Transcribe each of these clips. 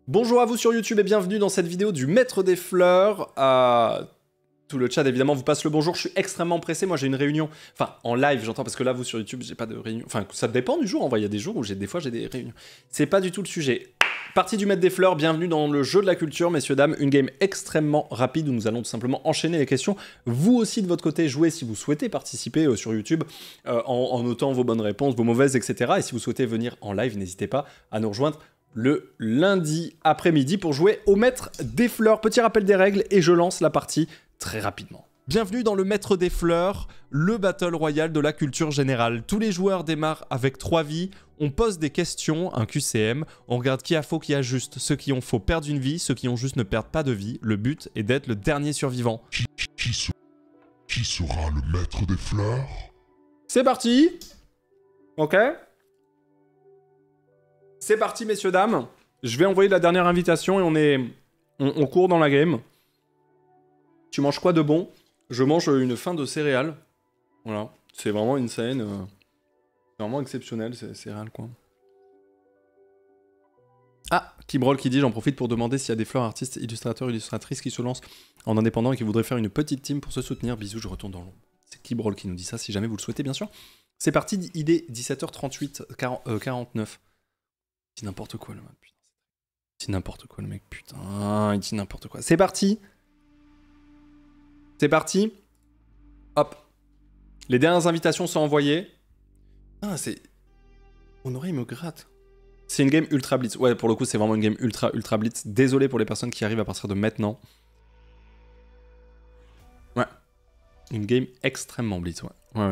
Bonjour à vous sur YouTube et bienvenue dans cette vidéo du Maître des Fleurs. Tout le chat évidemment vous passe le bonjour, je suis extrêmement pressé, moi j'ai une réunion, enfin en live j'entends parce que là vous sur YouTube j'ai pas de réunion, enfin ça dépend du jour en vrai, il y a des jours où des fois j'ai des réunions. C'est pas du tout le sujet. Partie du Maître des Fleurs, bienvenue dans le jeu de la culture messieurs dames, une game extrêmement rapide où nous allons tout simplement enchaîner les questions. Vous aussi de votre côté jouez si vous souhaitez participer sur YouTube en notant vos bonnes réponses, vos mauvaises etc. Et si vous souhaitez venir en live n'hésitez pas à nous rejoindre le lundi après-midi pour jouer au Maître des Fleurs. Petit rappel des règles et je lance la partie très rapidement. Bienvenue dans le Maître des Fleurs, le Battle Royale de la culture générale. Tous les joueurs démarrent avec 3 vies, on pose des questions, un QCM, on regarde qui a faux, qui a juste. Ceux qui ont faux perdent une vie, ceux qui ont juste ne perdent pas de vie. Le but est d'être le dernier survivant. Qui sera le Maître des Fleurs? C'est parti. Ok. C'est parti messieurs dames. Je vais envoyer la dernière invitation et on court dans la game. Tu manges quoi de bon? Je mange une fin de céréales. Voilà. C'est vraiment une scène vraiment exceptionnelle, ces céréales quoi. Ah, Kibrol qui dit, j'en profite pour demander s'il y a des fleurs artistes, illustrateurs, illustratrices qui se lancent en indépendant et qui voudraient faire une petite team pour se soutenir. Bisous, je retourne dans l'ombre. C'est Kibrol qui nous dit ça, si jamais vous le souhaitez bien sûr. C'est parti, il est 17h38, 49. Il dit n'importe quoi le mec, putain. Il dit n'importe quoi le mec, putain. Il dit n'importe quoi. C'est parti. C'est parti. Hop. Les dernières invitations sont envoyées. Ah, c'est... Mon oreille me gratte. C'est une game ultra blitz. Ouais, pour le coup, c'est vraiment une game ultra blitz. Désolé pour les personnes qui arrivent à partir de maintenant. Ouais. Une game extrêmement blitz, ouais. Ouais.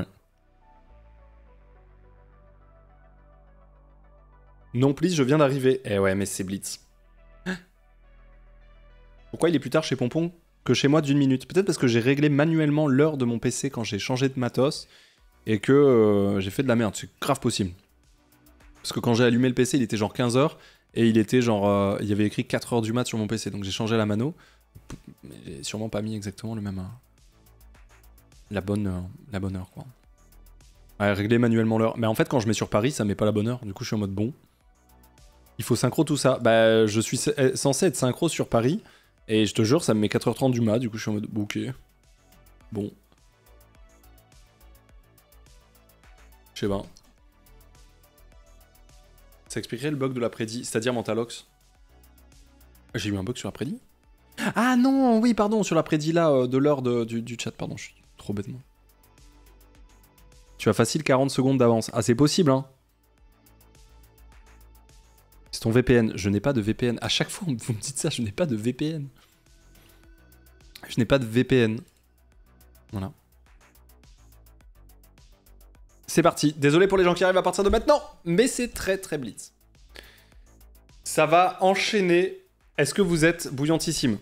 Non, please, je viens d'arriver. Eh ouais, mais c'est blitz. Pourquoi il est plus tard chez Pompon que chez moi d'une minute? Peut-être parce que j'ai réglé manuellement l'heure de mon PC quand j'ai changé de matos et que j'ai fait de la merde. C'est grave possible. Parce que quand j'ai allumé le PC, il était genre 15h et il était genre... il y avait écrit 4h du mat sur mon PC. Donc j'ai changé la mano. Mais j'ai sûrement pas mis exactement le même... la bonne heure, quoi. Ouais, régler manuellement l'heure. Mais en fait, quand je mets sur Paris, ça met pas la bonne heure. Du coup, je suis en mode bon. Il faut synchro tout ça. Bah, je suis censé être synchro sur Paris. Et je te jure, ça me met 4h30 du mat. Du coup, je suis en mode ok. Bon. Je sais pas. Ça expliquerait le bug de l'après-midi, c'est-à-dire Mentalox. J'ai eu un bug sur l'après-midi? Ah non, oui, pardon, sur l'après-midi là, de l'heure du chat, pardon, je suis trop bêtement. Tu as facile 40 secondes d'avance. Ah, c'est possible, hein. C'est ton VPN. Je n'ai pas de VPN. À chaque fois, vous me dites ça, je n'ai pas de VPN. Je n'ai pas de VPN. Voilà. C'est parti. Désolé pour les gens qui arrivent à partir de maintenant, mais c'est très blitz. Ça va enchaîner. Est-ce que vous êtes bouillantissime?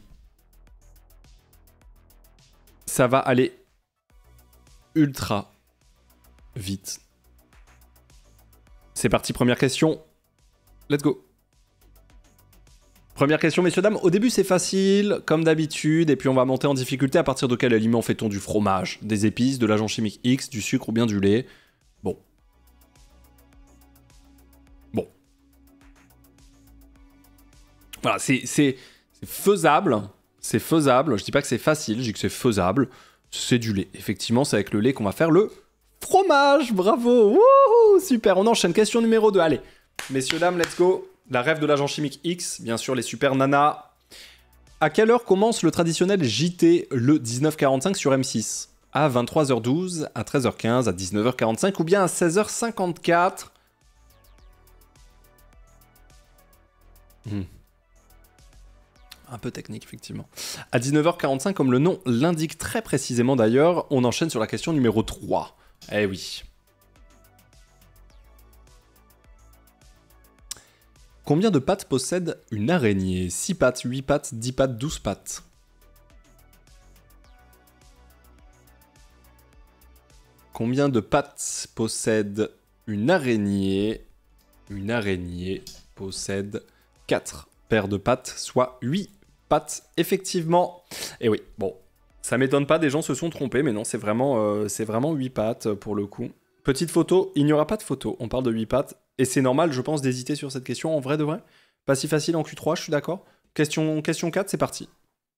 Ça va aller ultra vite. C'est parti, première question. Let's go. Première question, messieurs, dames. Au début, c'est facile, comme d'habitude, et puis on va monter en difficulté. À partir de quel aliment fait-on du fromage, des épices, de l'agent chimique X, du sucre ou bien du lait? Bon. Bon. Voilà, c'est faisable. C'est faisable. Je dis pas que c'est facile, je dis que c'est faisable. C'est du lait. Effectivement, c'est avec le lait qu'on va faire le fromage. Bravo. Wouhou, super. On enchaîne. Question numéro 2. Allez. Messieurs, dames, let's go. La rêve de l'agent chimique X, bien sûr, les super nanas. À quelle heure commence le traditionnel JT le 19h45 sur M6? À 23h12, à 13h15, à 19h45 ou bien à 16h54? Un peu technique, effectivement. À 19h45, comme le nom l'indique très précisément d'ailleurs, on enchaîne sur la question numéro 3. Eh oui. Combien de pattes possède une araignée? 6 pattes, 8 pattes, 10 pattes, 12 pattes. Combien de pattes possède une araignée? Une araignée possède 4 paires de pattes, soit 8 pattes, effectivement. Et oui, bon, ça m'étonne pas, des gens se sont trompés, mais non, c'est vraiment 8 pattes pour le coup. Petite photo, il n'y aura pas de photo, on parle de 8 pattes. Et c'est normal, je pense, d'hésiter sur cette question, en vrai de vrai. Pas si facile en Q3, je suis d'accord. Question 4, c'est parti.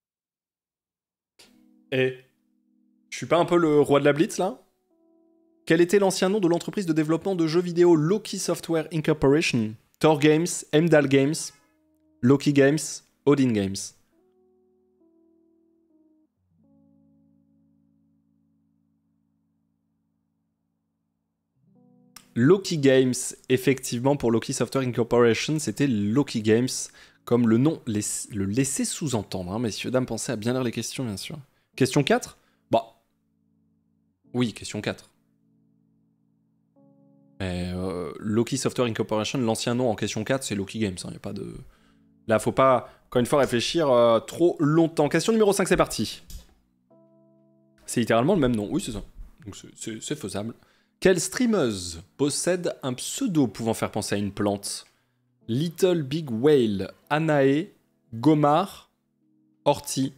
Et je suis pas un peu le roi de la blitz, là? Quel était l'ancien nom de l'entreprise de développement de jeux vidéo Loki Software Incorporation? Thor Games, Emdal Games, Loki Games, Odin Games. Loki Games, effectivement, pour Loki Software Incorporation, c'était Loki Games, comme le nom le laissait sous-entendre. Hein, messieurs, dames, pensez à bien lire les questions, bien sûr. Question 4? Bah. Oui, question 4. Loki Software Incorporation, l'ancien nom en question 4, c'est Loki Games. Hein, y a pas de... Là, faut pas, encore une fois, réfléchir trop longtemps. Question numéro 5, c'est parti. C'est littéralement le même nom. Oui, c'est ça. Donc c'est faisable. Quelle streameuse possède un pseudo pouvant faire penser à une plante? Little Big Whale, Anae, Gomar, Horty.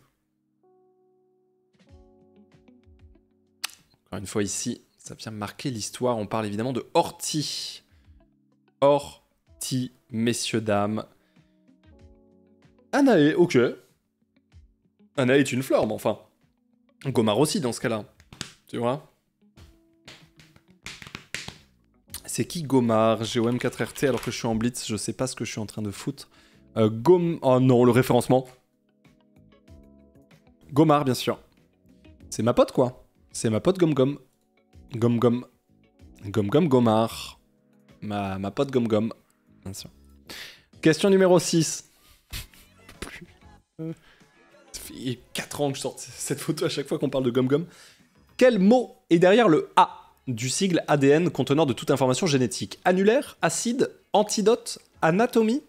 Encore une fois ici, ça vient marquer l'histoire. On parle évidemment de Horty. Horty, messieurs, dames. Anae, ok. Anae est une fleur, mais enfin. Gomar aussi dans ce cas-là. Tu vois? C'est qui Gomar? GOM4RT alors que je suis en blitz, je sais pas ce que je suis en train de foutre. Oh non, le référencement. Gomar, bien sûr. C'est ma pote, quoi. C'est ma pote Gom-Gom. Gom-Gom. Gom-Gom Gomar. Ma pote Gom-Gom. Bien sûr. Question numéro 6. Ça fait 4 ans que je sors cette photo à chaque fois qu'on parle de Gom-Gom. Quel mot est derrière le A du sigle ADN conteneur de toute information génétique? Annulaire, acide, antidote, anatomie?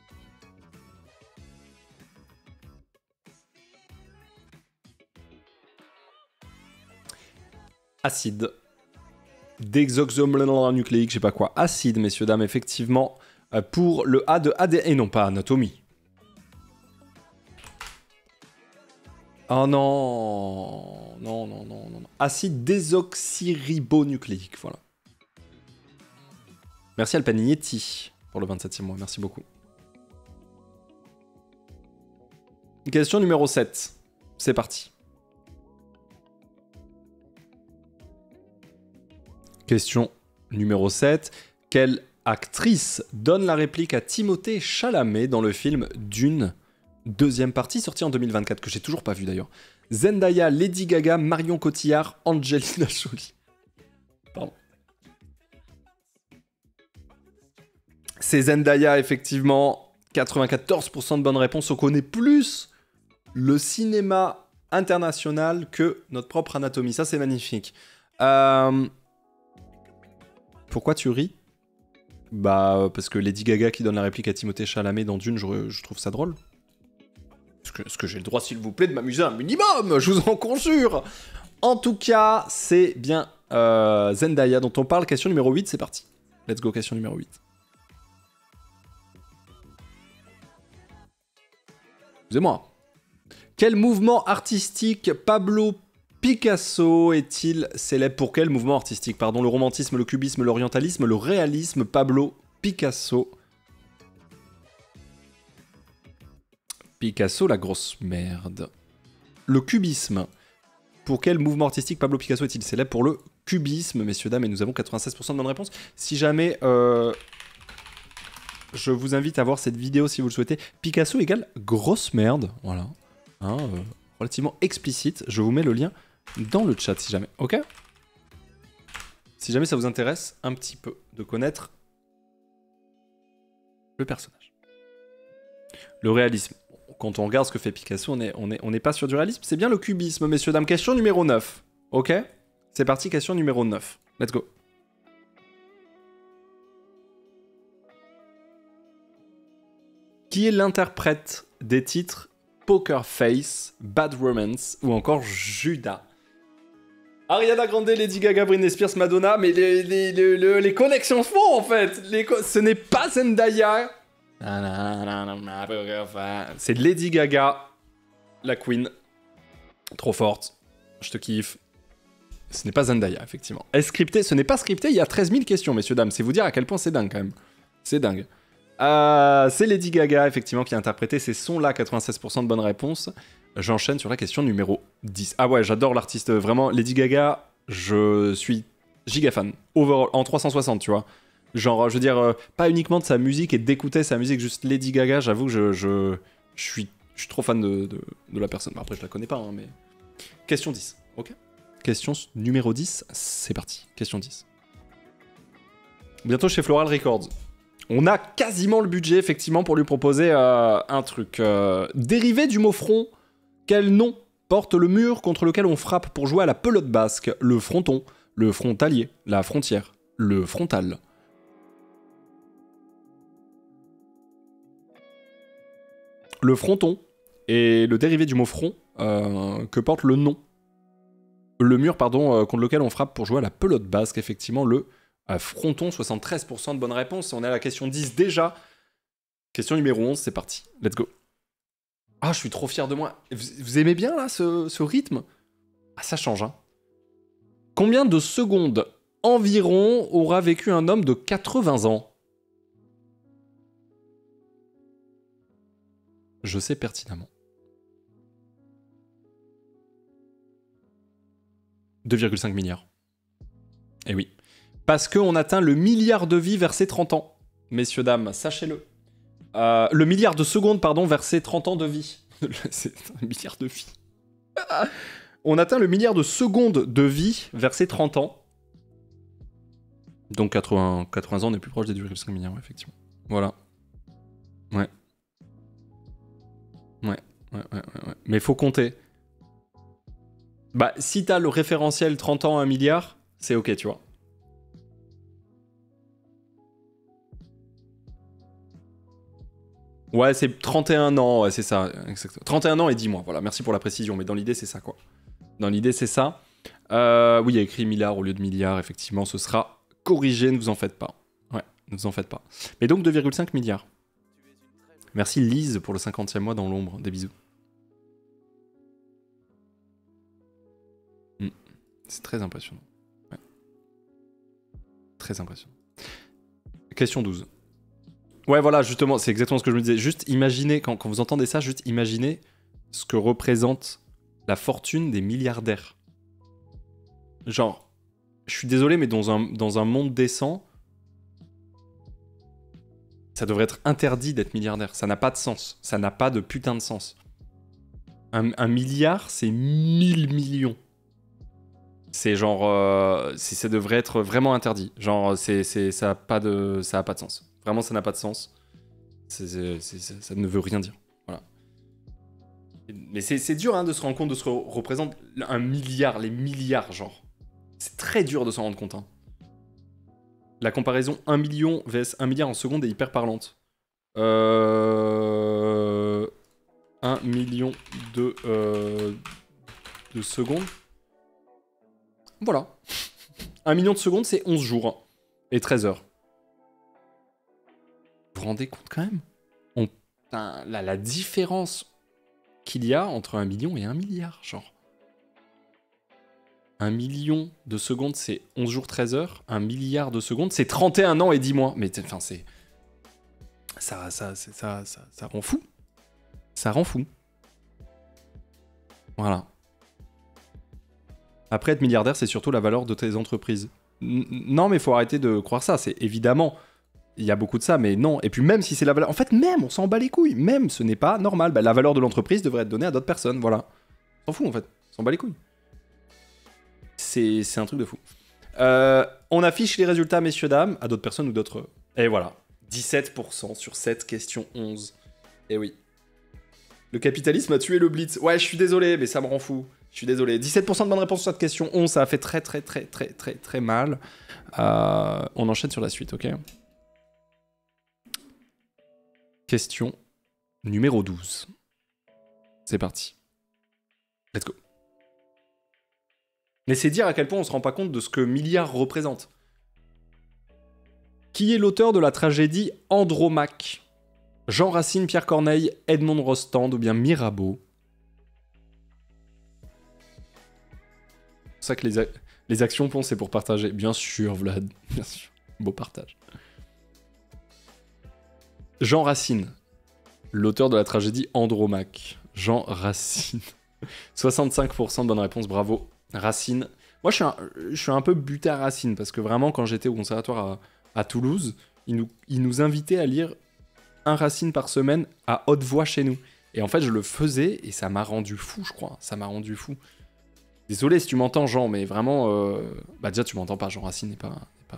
Acide. Désoxynucléique, je sais pas quoi. Acide, messieurs, dames, effectivement, pour le A de ADN, et non pas anatomie. Oh non, non. Acide désoxyribonucléique, voilà. Merci Alpaninetti pour le 27e mois, merci beaucoup. Question numéro 7, c'est parti. Question numéro 7. Quelle actrice donne la réplique à Timothée Chalamet dans le film Dune, deuxième partie, sortie en 2024, que j'ai toujours pas vu d'ailleurs? Zendaya, Lady Gaga, Marion Cotillard, Angelina Jolie. Pardon. C'est Zendaya, effectivement. 94% de bonnes réponses. On connaît plus le cinéma international que notre propre anatomie. Ça, c'est magnifique. Pourquoi tu ris? Bah, parce que Lady Gaga qui donne la réplique à Timothée Chalamet dans Dune, je trouve ça drôle. Est-ce que j'ai le droit, s'il vous plaît, de m'amuser un minimum? Je vous en conjure. En tout cas, c'est bien Zendaya dont on parle. Question numéro 8, c'est parti. Let's go, question numéro 8. Excusez-moi. Quel mouvement artistique Pablo Picasso est-il célèbre? Pour quel mouvement artistique? Pardon, le romantisme, le cubisme, l'orientalisme, le réalisme, Pablo Picasso. Picasso, la grosse merde. Le cubisme. Pour quel mouvement artistique Pablo Picasso est-il célèbre? Pour le cubisme, messieurs, dames, et nous avons 96% de bonnes réponses. Si jamais... je vous invite à voir cette vidéo si vous le souhaitez. Picasso égale grosse merde. Voilà. Hein, relativement explicite. Je vous mets le lien dans le chat si jamais. Ok? Si jamais ça vous intéresse un petit peu de connaître le personnage. Le réalisme. Quand on regarde ce que fait Picasso, on n'est pas sur du réalisme. C'est bien le cubisme, messieurs, dames. Question numéro 9. Ok? C'est parti, question numéro 9. Let's go. Qui est l'interprète des titres Poker Face, Bad Romance ou encore Judas? Ariana Grande, Lady Gaga, Britney Spears, Madonna, mais les connexions se font en fait. Ce n'est pas Zendaya. C'est Lady Gaga, la queen. Trop forte. Je te kiffe. Ce n'est pas Zendaya, effectivement. Est-ce scripté? Ce n'est pas scripté, il y a 13 000 questions, messieurs, dames. C'est vous dire à quel point c'est dingue, quand même. C'est dingue. C'est Lady Gaga, effectivement, qui a interprété ces sons-là, 96% de bonnes réponses. J'enchaîne sur la question numéro 10. Ah ouais, j'adore l'artiste, vraiment. Lady Gaga, je suis giga fan. Overall, en 360, tu vois. Genre, je veux dire, pas uniquement de sa musique et d'écouter sa musique, juste Lady Gaga, j'avoue que je suis trop fan de la personne. Après, je la connais pas, hein, mais... Question 10, ok. Question numéro 10, c'est parti. Question 10. Bientôt chez Floral Records. On a quasiment le budget, effectivement, pour lui proposer un truc. Dérivé du mot front, quel nom porte le mur contre lequel on frappe pour jouer à la pelote basque? Le fronton, le frontalier, la frontière, le frontal. Le fronton est le dérivé du mot front que porte le nom. Le mur, pardon, contre lequel on frappe pour jouer à la pelote basque, effectivement, le fronton, 73% de bonnes réponses. On est à la question 10 déjà. Question numéro 11, c'est parti. Let's go. Ah, je suis trop fier de moi. Vous aimez bien, là, ce rythme? Ah, ça change, hein. Combien de secondes environ aura vécu un homme de 80 ans? Je sais pertinemment. 2,5 milliards. Eh oui. Parce qu'on atteint le milliard de vies vers ses 30 ans. Messieurs, dames, sachez-le. Le milliard de secondes, pardon, vers ses 30 ans de vie. C'est un milliard de vies. On atteint le milliard de secondes de vie vers ses 30 ans. Donc 80 ans, on est plus proche des 2,5 milliards, ouais, effectivement. Voilà. Ouais. Mais faut compter. Bah, si t'as le référentiel 30 ans, 1 milliard, c'est ok, tu vois. Ouais, c'est 31 ans, ouais, c'est ça. Exactement. 31 ans et 10 mois, voilà. Merci pour la précision, mais dans l'idée, c'est ça, quoi. Dans l'idée, c'est ça. Oui, il y a écrit milliard au lieu de milliard, effectivement. Ce sera corrigé, ne vous en faites pas. Ouais, ne vous en faites pas. Mais donc 2,5 milliards. Merci Lise pour le 50e mois dans l'ombre. Des bisous. C'est très impressionnant. Ouais. Très impressionnant. Question 12. Ouais, voilà, justement, c'est exactement ce que je me disais. Juste imaginez, quand vous entendez ça, juste imaginez ce que représente la fortune des milliardaires. Genre, je suis désolé, mais dans un monde décent, ça devrait être interdit d'être milliardaire. Ça n'a pas de sens. Ça n'a pas de putain de sens. Un milliard, c'est 1000 millions. C'est genre... ça devrait être vraiment interdit. Genre, ça a pas de sens. Vraiment, ça n'a pas de sens. Ça ne veut rien dire. Voilà. Mais c'est dur, hein, de se rendre compte de ce que représente un milliard, les milliards, genre. C'est très dur de s'en rendre compte, hein. La comparaison 1 million vs 1 milliard en seconde est hyper parlante. 1 million de secondes. Voilà. 1 million de secondes, c'est 11 jours. Et 13 heures. Vous vous rendez compte quand même? La différence qu'il y a entre 1 million et 1 milliard, genre. 1 million de secondes, c'est 11 jours, 13 heures. 1 milliard de secondes, c'est 31 ans et 10 mois. Mais enfin, c'est... Ça rend fou. Ça rend fou. Voilà. Après, être milliardaire, c'est surtout la valeur de tes entreprises. Non, mais il faut arrêter de croire ça. C'est évidemment, il y a beaucoup de ça, mais non. Et puis même si c'est la valeur... En fait, même, on s'en bat les couilles. Même, ce n'est pas normal. Bah, la valeur de l'entreprise devrait être donnée à d'autres personnes. Voilà. On s'en fout, en fait. On s'en bat les couilles. C'est un truc de fou. On affiche les résultats, messieurs, dames, à d'autres personnes ou d'autres... Et voilà. 17% sur cette question 11. Et oui. Le capitalisme a tué le Blitz. Ouais, je suis désolé, mais ça me rend fou. Je suis désolé. 17% de bonnes réponses sur cette question 11, ça a fait très mal. On enchaîne sur la suite, ok? Question numéro 12. C'est parti. Let's go. Mais c'est dire à quel point on se rend pas compte de ce que milliard représente. Qui est l'auteur de la tragédie Andromaque? Jean Racine, Pierre Corneille, Edmond Rostand ou bien Mirabeau? C'est ça que les actions ponts, c'est pour partager. Bien sûr, Vlad. Bien sûr. Beau partage. Jean Racine, l'auteur de la tragédie Andromaque. Jean Racine. 65% de bonnes réponses, bravo. Racine. Moi, je suis un peu buté à Racine, parce que vraiment, quand j'étais au conservatoire à Toulouse, il nous invitait à lire un Racine par semaine à haute voix chez nous. Et en fait, je le faisais, et ça m'a rendu fou, je crois. Ça m'a rendu fou. Désolé si tu m'entends, Jean, mais vraiment... Bah déjà, tu m'entends pas, Jean Racine n'est pas...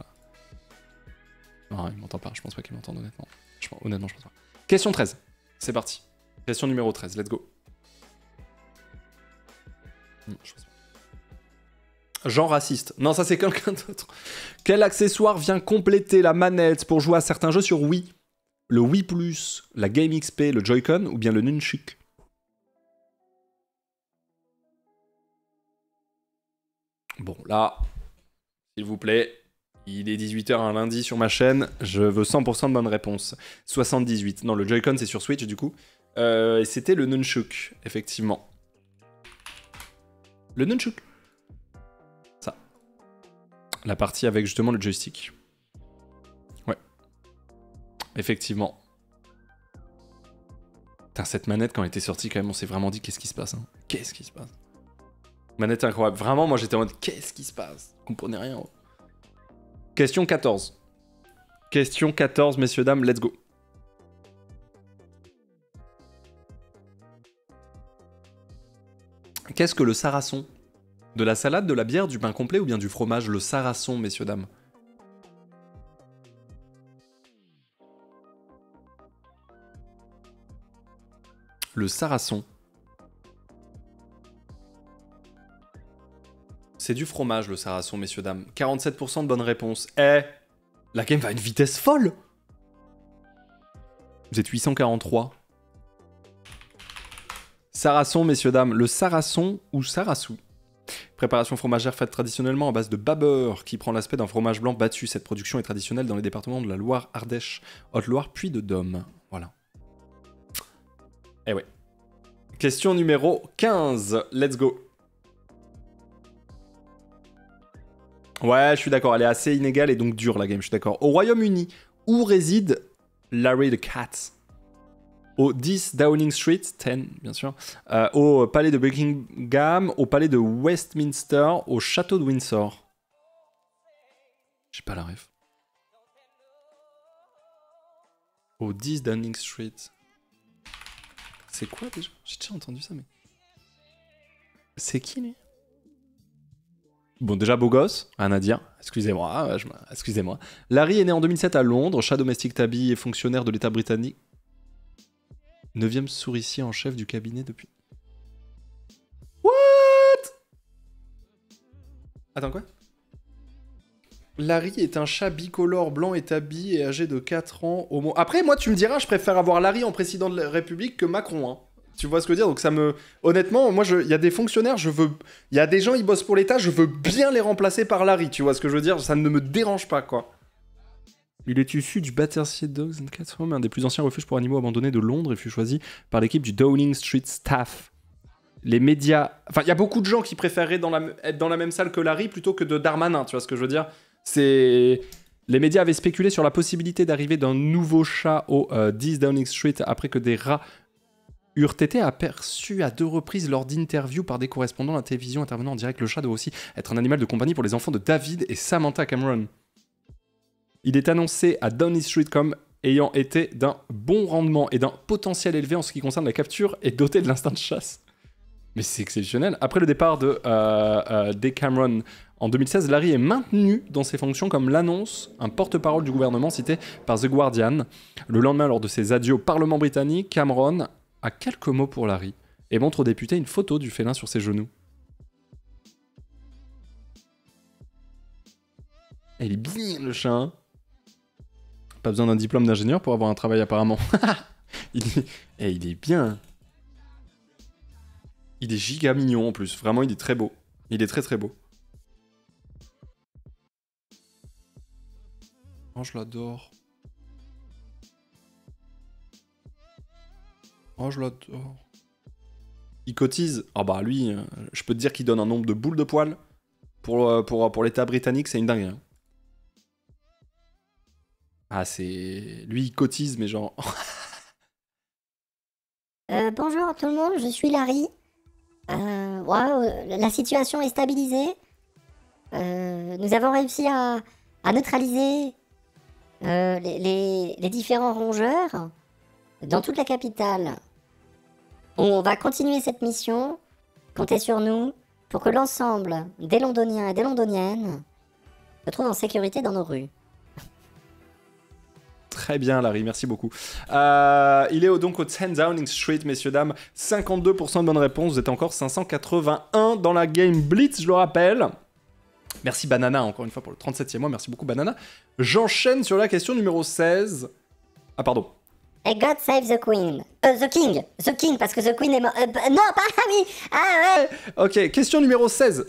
Non, il m'entend pas, je pense pas qu'il m'entende, honnêtement. Honnêtement, je pense pas. Question 13, c'est parti. Question numéro 13, let's go. Jean raciste. Non, ça c'est quelqu'un d'autre. Quel accessoire vient compléter la manette pour jouer à certains jeux sur Wii? Le Wii Plus, la Game XP, le Joy-Con ou bien le Nunchuk? Bon, là, s'il vous plaît, il est 18h un lundi sur ma chaîne, je veux 100% de bonnes réponses. 78. Non, le Joy-Con c'est sur Switch du coup. Et c'était le Nunchuk, effectivement. Le Nunchuk. Ça. La partie avec justement le joystick. Ouais. Effectivement. Putain, cette manette, quand elle était sortie, quand même, on s'est vraiment dit qu'est-ce qui se passe, hein. Qu'est-ce qui se passe? Manette incroyable. Vraiment, moi j'étais en mode qu'est-ce qui se passe? Je comprenais rien. Question 14. Question 14, messieurs, dames, let's go. Qu'est-ce que le sarrason? De la salade, de la bière, du pain complet ou bien du fromage? Le sarrason, messieurs, dames. Le sarrason. C'est du fromage, le sarrason, messieurs, dames. 47% de bonnes réponses. Eh, la game va à une vitesse folle. Vous êtes 843. Sarrason, messieurs, dames. Le sarrason ou sarassou. Préparation fromagère faite traditionnellement à base de babeur qui prend l'aspect d'un fromage blanc battu. Cette production est traditionnelle dans les départements de la Loire, Ardèche, Haute-Loire, puis de Dôme. Voilà. Eh ouais. Question numéro 15. Let's go. Ouais, je suis d'accord. Elle est assez inégale et donc dure, la game. Je suis d'accord. Au Royaume-Uni, où réside Larry the Cat? Au 10 Downing Street, 10 bien sûr, au palais de Buckingham, au palais de Westminster, au château de Windsor. J'ai pas la ref. Au 10 Downing Street. C'est quoi déjà? J'ai déjà entendu ça, mais... C'est qui, lui? Bon, déjà, beau gosse, rien à dire. Excusez-moi, excusez-moi. Larry est né en 2007 à Londres, chat domestique Tabby et fonctionnaire de l'État britannique. 9e souricier en chef du cabinet depuis... What? Attends, quoi? Larry est un chat bicolore blanc établi et âgé de 4 ans au moins. Après, moi, tu me diras, je préfère avoir Larry en président de la République que Macron, hein. Tu vois ce que je veux dire? Donc ça me... Honnêtement, moi, il y a des fonctionnaires, je veux... Il y a des gens, ils bossent pour l'État, je veux bien les remplacer par Larry, tu vois ce que je veux dire? Ça ne me dérange pas, quoi. Il est issu du Battersea Dogs and Cats Home, un des plus anciens refuges pour animaux abandonnés de Londres, et fut choisi par l'équipe du Downing Street Staff. Les médias... Enfin, il y a beaucoup de gens qui préféreraient être dans la même salle que Larry plutôt que de Darmanin, tu vois ce que je veux dire? C'est... Les médias avaient spéculé sur la possibilité d'arrivée d'un nouveau chat au 10 Downing Street après que des rats eurent été aperçus à 2 reprises lors d'interviews par des correspondants à la télévision intervenant en direct. Le chat doit aussi être un animal de compagnie pour les enfants de David et Samantha Cameron. Il est annoncé à Downing Street comme ayant été d'un bon rendement et d'un potentiel élevé en ce qui concerne la capture et doté de l'instinct de chasse. Mais c'est exceptionnel. Après le départ de Cameron en 2016, Larry est maintenu dans ses fonctions comme l'annonce un porte-parole du gouvernement cité par The Guardian. Le lendemain, lors de ses adieux au Parlement britannique, Cameron a quelques mots pour Larry et montre aux députés une photo du félin sur ses genoux. Il est bien le chat, hein. Pas besoin d'un diplôme d'ingénieur pour avoir un travail apparemment. il est bien. Il est giga mignon en plus. Vraiment, il est très beau. Il est très très beau. Oh, je l'adore. Oh, je l'adore. Il cotise. Ah bah lui, je peux te dire qu'il donne un nombre de boules de poils. Pour l'État britannique, c'est une dinguerie, hein. Ah, c'est... Lui, il cotise, mais genre... Bonjour tout le monde, je suis Larry. La situation est stabilisée. Nous avons réussi à neutraliser les différents rongeurs dans toute la capitale. On va continuer cette mission. Comptez sur nous pour que l'ensemble des Londoniens et des Londoniennes se trouvent en sécurité dans nos rues. Très bien, Larry, merci beaucoup. Il est donc au 10 Downing Street, messieurs, dames. 52% de bonnes réponses. Vous êtes encore 581 dans la Game Blitz, je le rappelle. Merci Banana, encore une fois, pour le 37e mois. Merci beaucoup, Banana. J'enchaîne sur la question numéro 16. Ah, pardon. Et God save the Queen. The King, parce que the Queen est mort. Non, pas oui. Ah ouais. Ok, question numéro 16.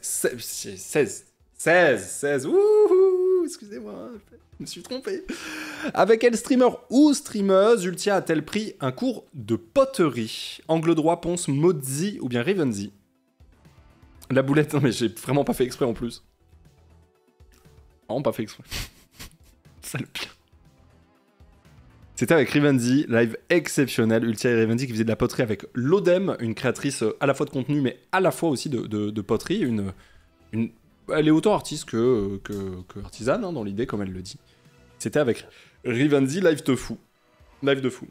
16. Ouh, excusez-moi, je me suis trompé. Avec quel streamer ou streameuse Ultia a-t-elle pris un cours de poterie? Angle droit, Ponce, Modzi ou bien Rivenzi? La boulette, non mais j'ai vraiment pas fait exprès en plus. Vraiment pas fait exprès. C'est le pire. C'était avec Rivenzi, live exceptionnel. Ultia et Rivenzi qui faisaient de la poterie avec Lodem, une créatrice à la fois de contenu mais à la fois aussi de poterie. Elle est autant artiste que artisane, hein, dans l'idée, comme elle le dit. C'était avec Rivenzi, live de fou. Live de fou.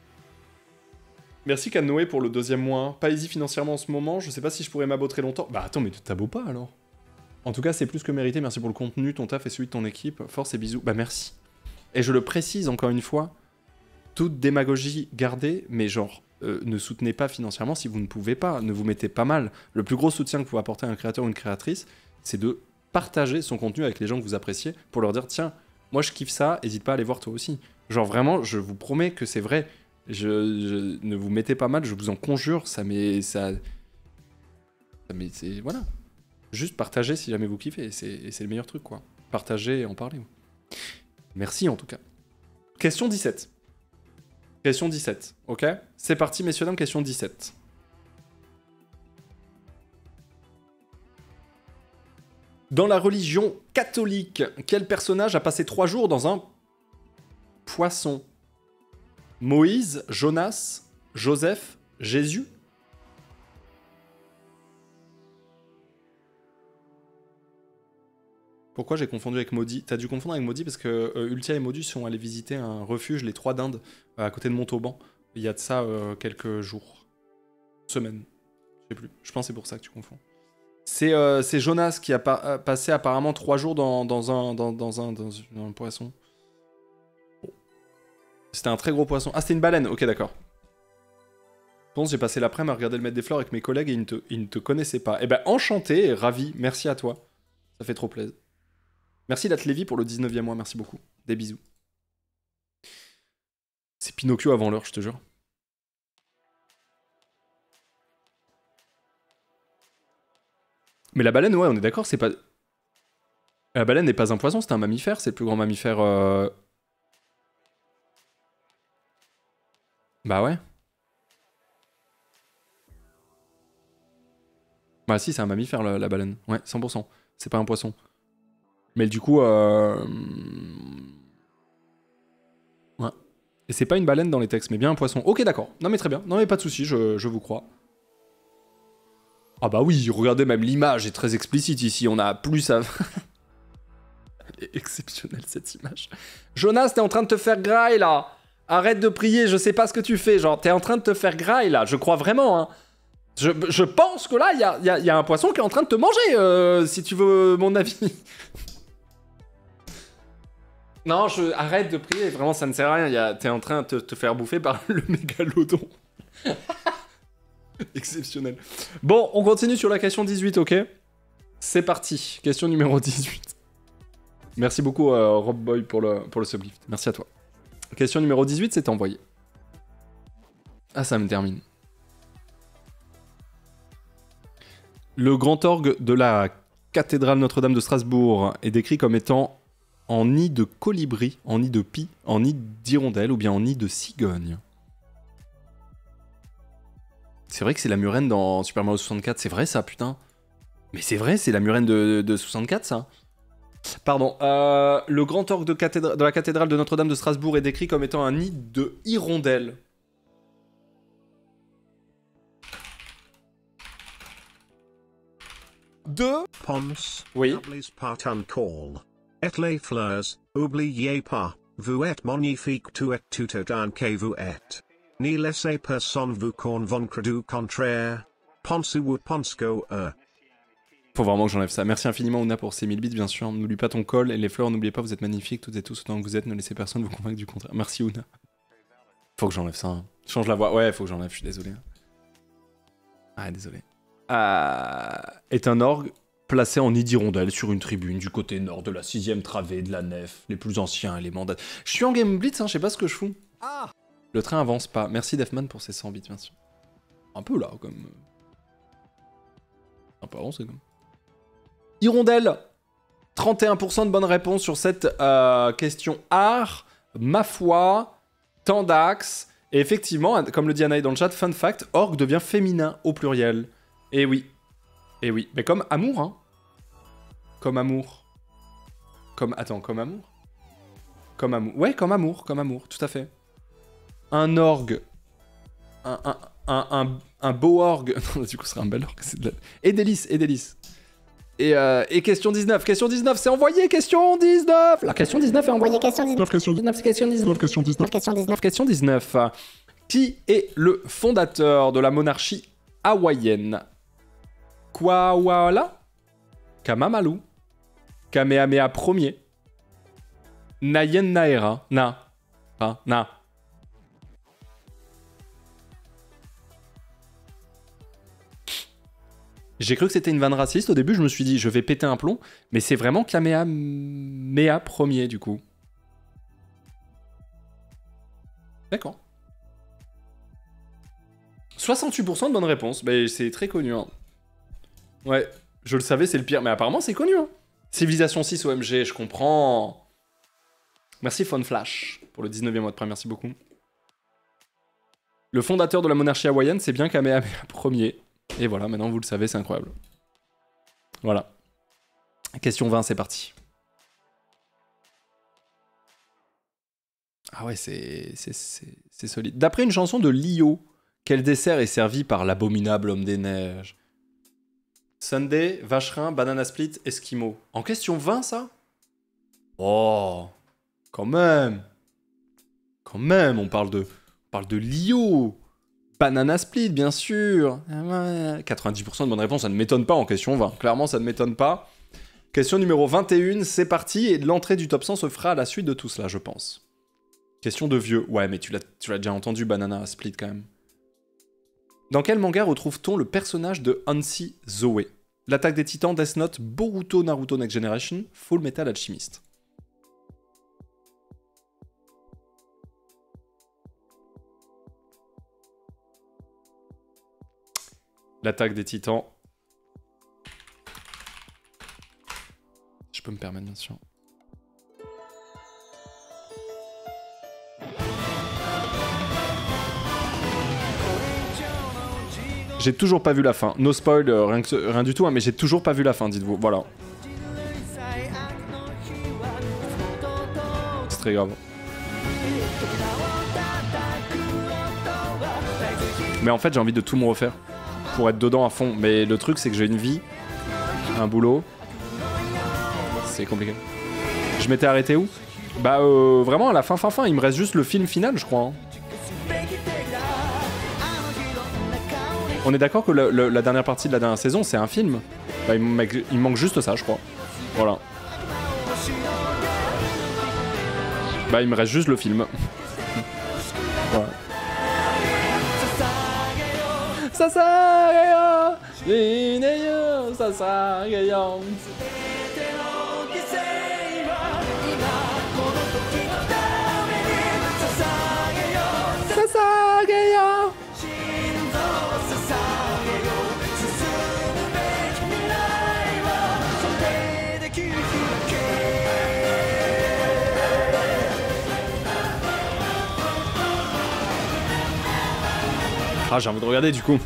Merci Canoë pour le 2e mois. Pas easy financièrement en ce moment, je sais pas si je pourrais m'aboter longtemps. Bah attends, mais t'abos pas alors. En tout cas, c'est plus que mérité, merci pour le contenu, ton taf et celui de ton équipe. Force et bisous. Bah merci. Et je le précise encore une fois, toute démagogie gardée, mais genre, ne soutenez pas financièrement si vous ne pouvez pas, ne vous mettez pas mal. Le plus gros soutien que vous pouvez apporter à un créateur ou une créatrice, c'est de partager son contenu avec les gens que vous appréciez pour leur dire, tiens, moi je kiffe ça, n'hésite pas à aller voir toi aussi. Genre vraiment, je vous promets que c'est vrai. Ne vous mettez pas mal, je vous en conjure, voilà. Juste partagez si jamais vous kiffez, c'est le meilleur truc, quoi. Partagez et en parler. Merci en tout cas. Question 17. Question 17, ok? C'est parti, messieurs, dames, question 17. Dans la religion catholique, quel personnage a passé 3 jours dans un poisson? Moïse, Jonas, Joseph, Jésus? Pourquoi j'ai confondu avec Maudit? T'as dû confondre avec Maudit parce que Ultia et Maudit sont allés visiter un refuge, les 3 d'Inde, à côté de Montauban. Il y a de ça quelques jours. Semaines. Je sais plus. Je pense que c'est pour ça que tu confonds. C'est Jonas qui a passé apparemment 3 jours dans un poisson. C'était un très gros poisson. Ah, c'était une baleine. Ok, d'accord. Je pense j'ai passé l'après-midi à regarder le Maître des Fleurs avec mes collègues et ils ne te connaissaient pas. Eh ben, enchanté et ravi. Merci à toi. Ça fait trop plaisir. Merci Lat Lévy pour le 19e mois. Merci beaucoup. Des bisous. C'est Pinocchio avant l'heure, je te jure. Mais la baleine, ouais, on est d'accord, c'est pas... La baleine n'est pas un poisson, c'est un mammifère. C'est le plus grand mammifère... Bah ouais. Bah si, c'est un mammifère, la baleine. Ouais, 100%. C'est pas un poisson. Mais du coup... Ouais. Et c'est pas une baleine dans les textes, mais bien un poisson. Ok, d'accord. Non mais très bien. Non mais pas de soucis, je vous crois. Ah bah oui, regardez, même l'image est très explicite ici. On a plus à... Elle est exceptionnelle, cette image. Jonas, t'es en train de te faire graille, là. Arrête de prier, je sais pas ce que tu fais. Genre, t'es en train de te faire graille, là. Je crois vraiment, hein. Je pense que là, il y a un poisson qui est en train de te manger, si tu veux mon avis. Non, arrête de prier, vraiment, ça ne sert à rien. T'es en train de te faire bouffer par le mégalodon. Exceptionnel. Bon, on continue sur la question 18, ok? C'est parti, question numéro 18. Merci beaucoup, Rob Boy, pour le sublift. Merci à toi. Question numéro 18, c'est envoyé. Ah, ça me termine. Le grand orgue de la cathédrale Notre-Dame de Strasbourg est décrit comme étant en nid de colibri, en nid de pie, en nid d'hirondelle ou bien en nid de cigogne. C'est vrai que c'est la murène dans Super Mario 64, c'est vrai ça, putain. Mais c'est vrai, c'est la murène de 64, ça. Pardon. Le grand orgue de la cathédrale de Notre-Dame de Strasbourg est décrit comme étant un nid de hirondelles. De... Pons. Oui. Part uncall. Et les fleurs, oubliez pas, vous êtes magnifique tout et tout autant que vous êtes. Ni laissez personne vous convaincre du contraire. Pensez ou pensco Faut vraiment que j'enlève ça. Merci infiniment Ouna pour ces 1000 bits, bien sûr. N'oublie pas ton col et les fleurs, n'oubliez pas, vous êtes magnifiques toutes et tous autant que vous êtes. Ne laissez personne vous convaincre du contraire. Merci Ouna. Faut que j'enlève ça. Hein. Change la voix. Ouais, faut que j'enlève, je suis désolé. Ah, désolé. Est un orgue placé en nid d'hirondelle sur une tribune du côté nord de la 6ème travée de la nef, les plus anciens éléments de... Je suis en Game Blitz, hein, je sais pas ce que je fous. Ah, le train avance pas. Merci Defman pour ces 100 bits, bien sûr. Un peu là, comme... Un peu avancé, comme... Hirondelle, 31% de bonnes réponses sur cette question art, ma foi, tant d'axes. Et effectivement, comme le dit Anaï dans le chat, fun fact, orgue devient féminin au pluriel. Et oui. Et oui. Mais comme amour, hein. Comme amour. Comme... Attends, comme amour? Comme amour. Ouais, comme amour, tout à fait. Un orgue. Un beau orgue. Non, du coup, ce serait un bel orgue. Et délice, et délice. Et question 19, c'est envoyé, question 19. La question 19 est envoyée, question 19. Question 19, question 19. Question 19. Question 19. Question 19. Qui est le fondateur de la monarchie hawaïenne? Kwawala, Kamamalu, Kamehameha Ier, Nayen Naera, Na. J'ai cru que c'était une vanne raciste au début, je me suis dit je vais péter un plomb, mais c'est vraiment Kamehameha Ier du coup. D'accord. 68% de bonnes réponses, mais c'est très connu. Hein. Ouais, je le savais, c'est le pire, mais apparemment c'est connu. Hein. Civilisation 6 OMG, je comprends. Merci Funflash pour le 19e mois de prime, merci beaucoup. Le fondateur de la monarchie hawaïenne, c'est bien Kamehameha Ier. Et voilà, maintenant vous le savez, c'est incroyable. Voilà. Question 20, c'est parti. Ah ouais, c'est solide. D'après une chanson de Lio, quel dessert est servi par l'abominable homme des neiges? Sundae, vacherin, banana split, esquimau. En question 20, ça? Oh, quand même. Quand même, on parle de Lio. Banana split, bien sûr. 90% de bonnes réponses, ça ne m'étonne pas en question 20. Clairement, ça ne m'étonne pas. Question numéro 21, c'est parti. Et l'entrée du top 100 se fera à la suite de tout cela, je pense. Question de vieux. Ouais, mais tu l'as déjà entendu, Banana Split, quand même. Dans quel manga retrouve-t-on le personnage de Hansi Zoé? L'Attaque des Titans, Death Note, Boruto, Naruto Next Generation, Full Metal Alchemist. L'Attaque des Titans. Je peux me permettre, bien sûr. J'ai toujours pas vu la fin. No spoil, rien du tout, hein, mais j'ai toujours pas vu la fin, dites-vous. Voilà. C'est très grave. Mais en fait, j'ai envie de tout me refaire pour être dedans à fond. Mais le truc, c'est que j'ai une vie, un boulot. C'est compliqué. Je m'étais arrêté où? Bah, vraiment à la fin. Il me reste juste le film final, je crois. Hein. On est d'accord que la dernière partie de la dernière saison, c'est un film. Bah, il manque juste ça, je crois. Voilà. Bah, il me reste juste le film. Voilà. Ah, j'ai envie de regarder du coup.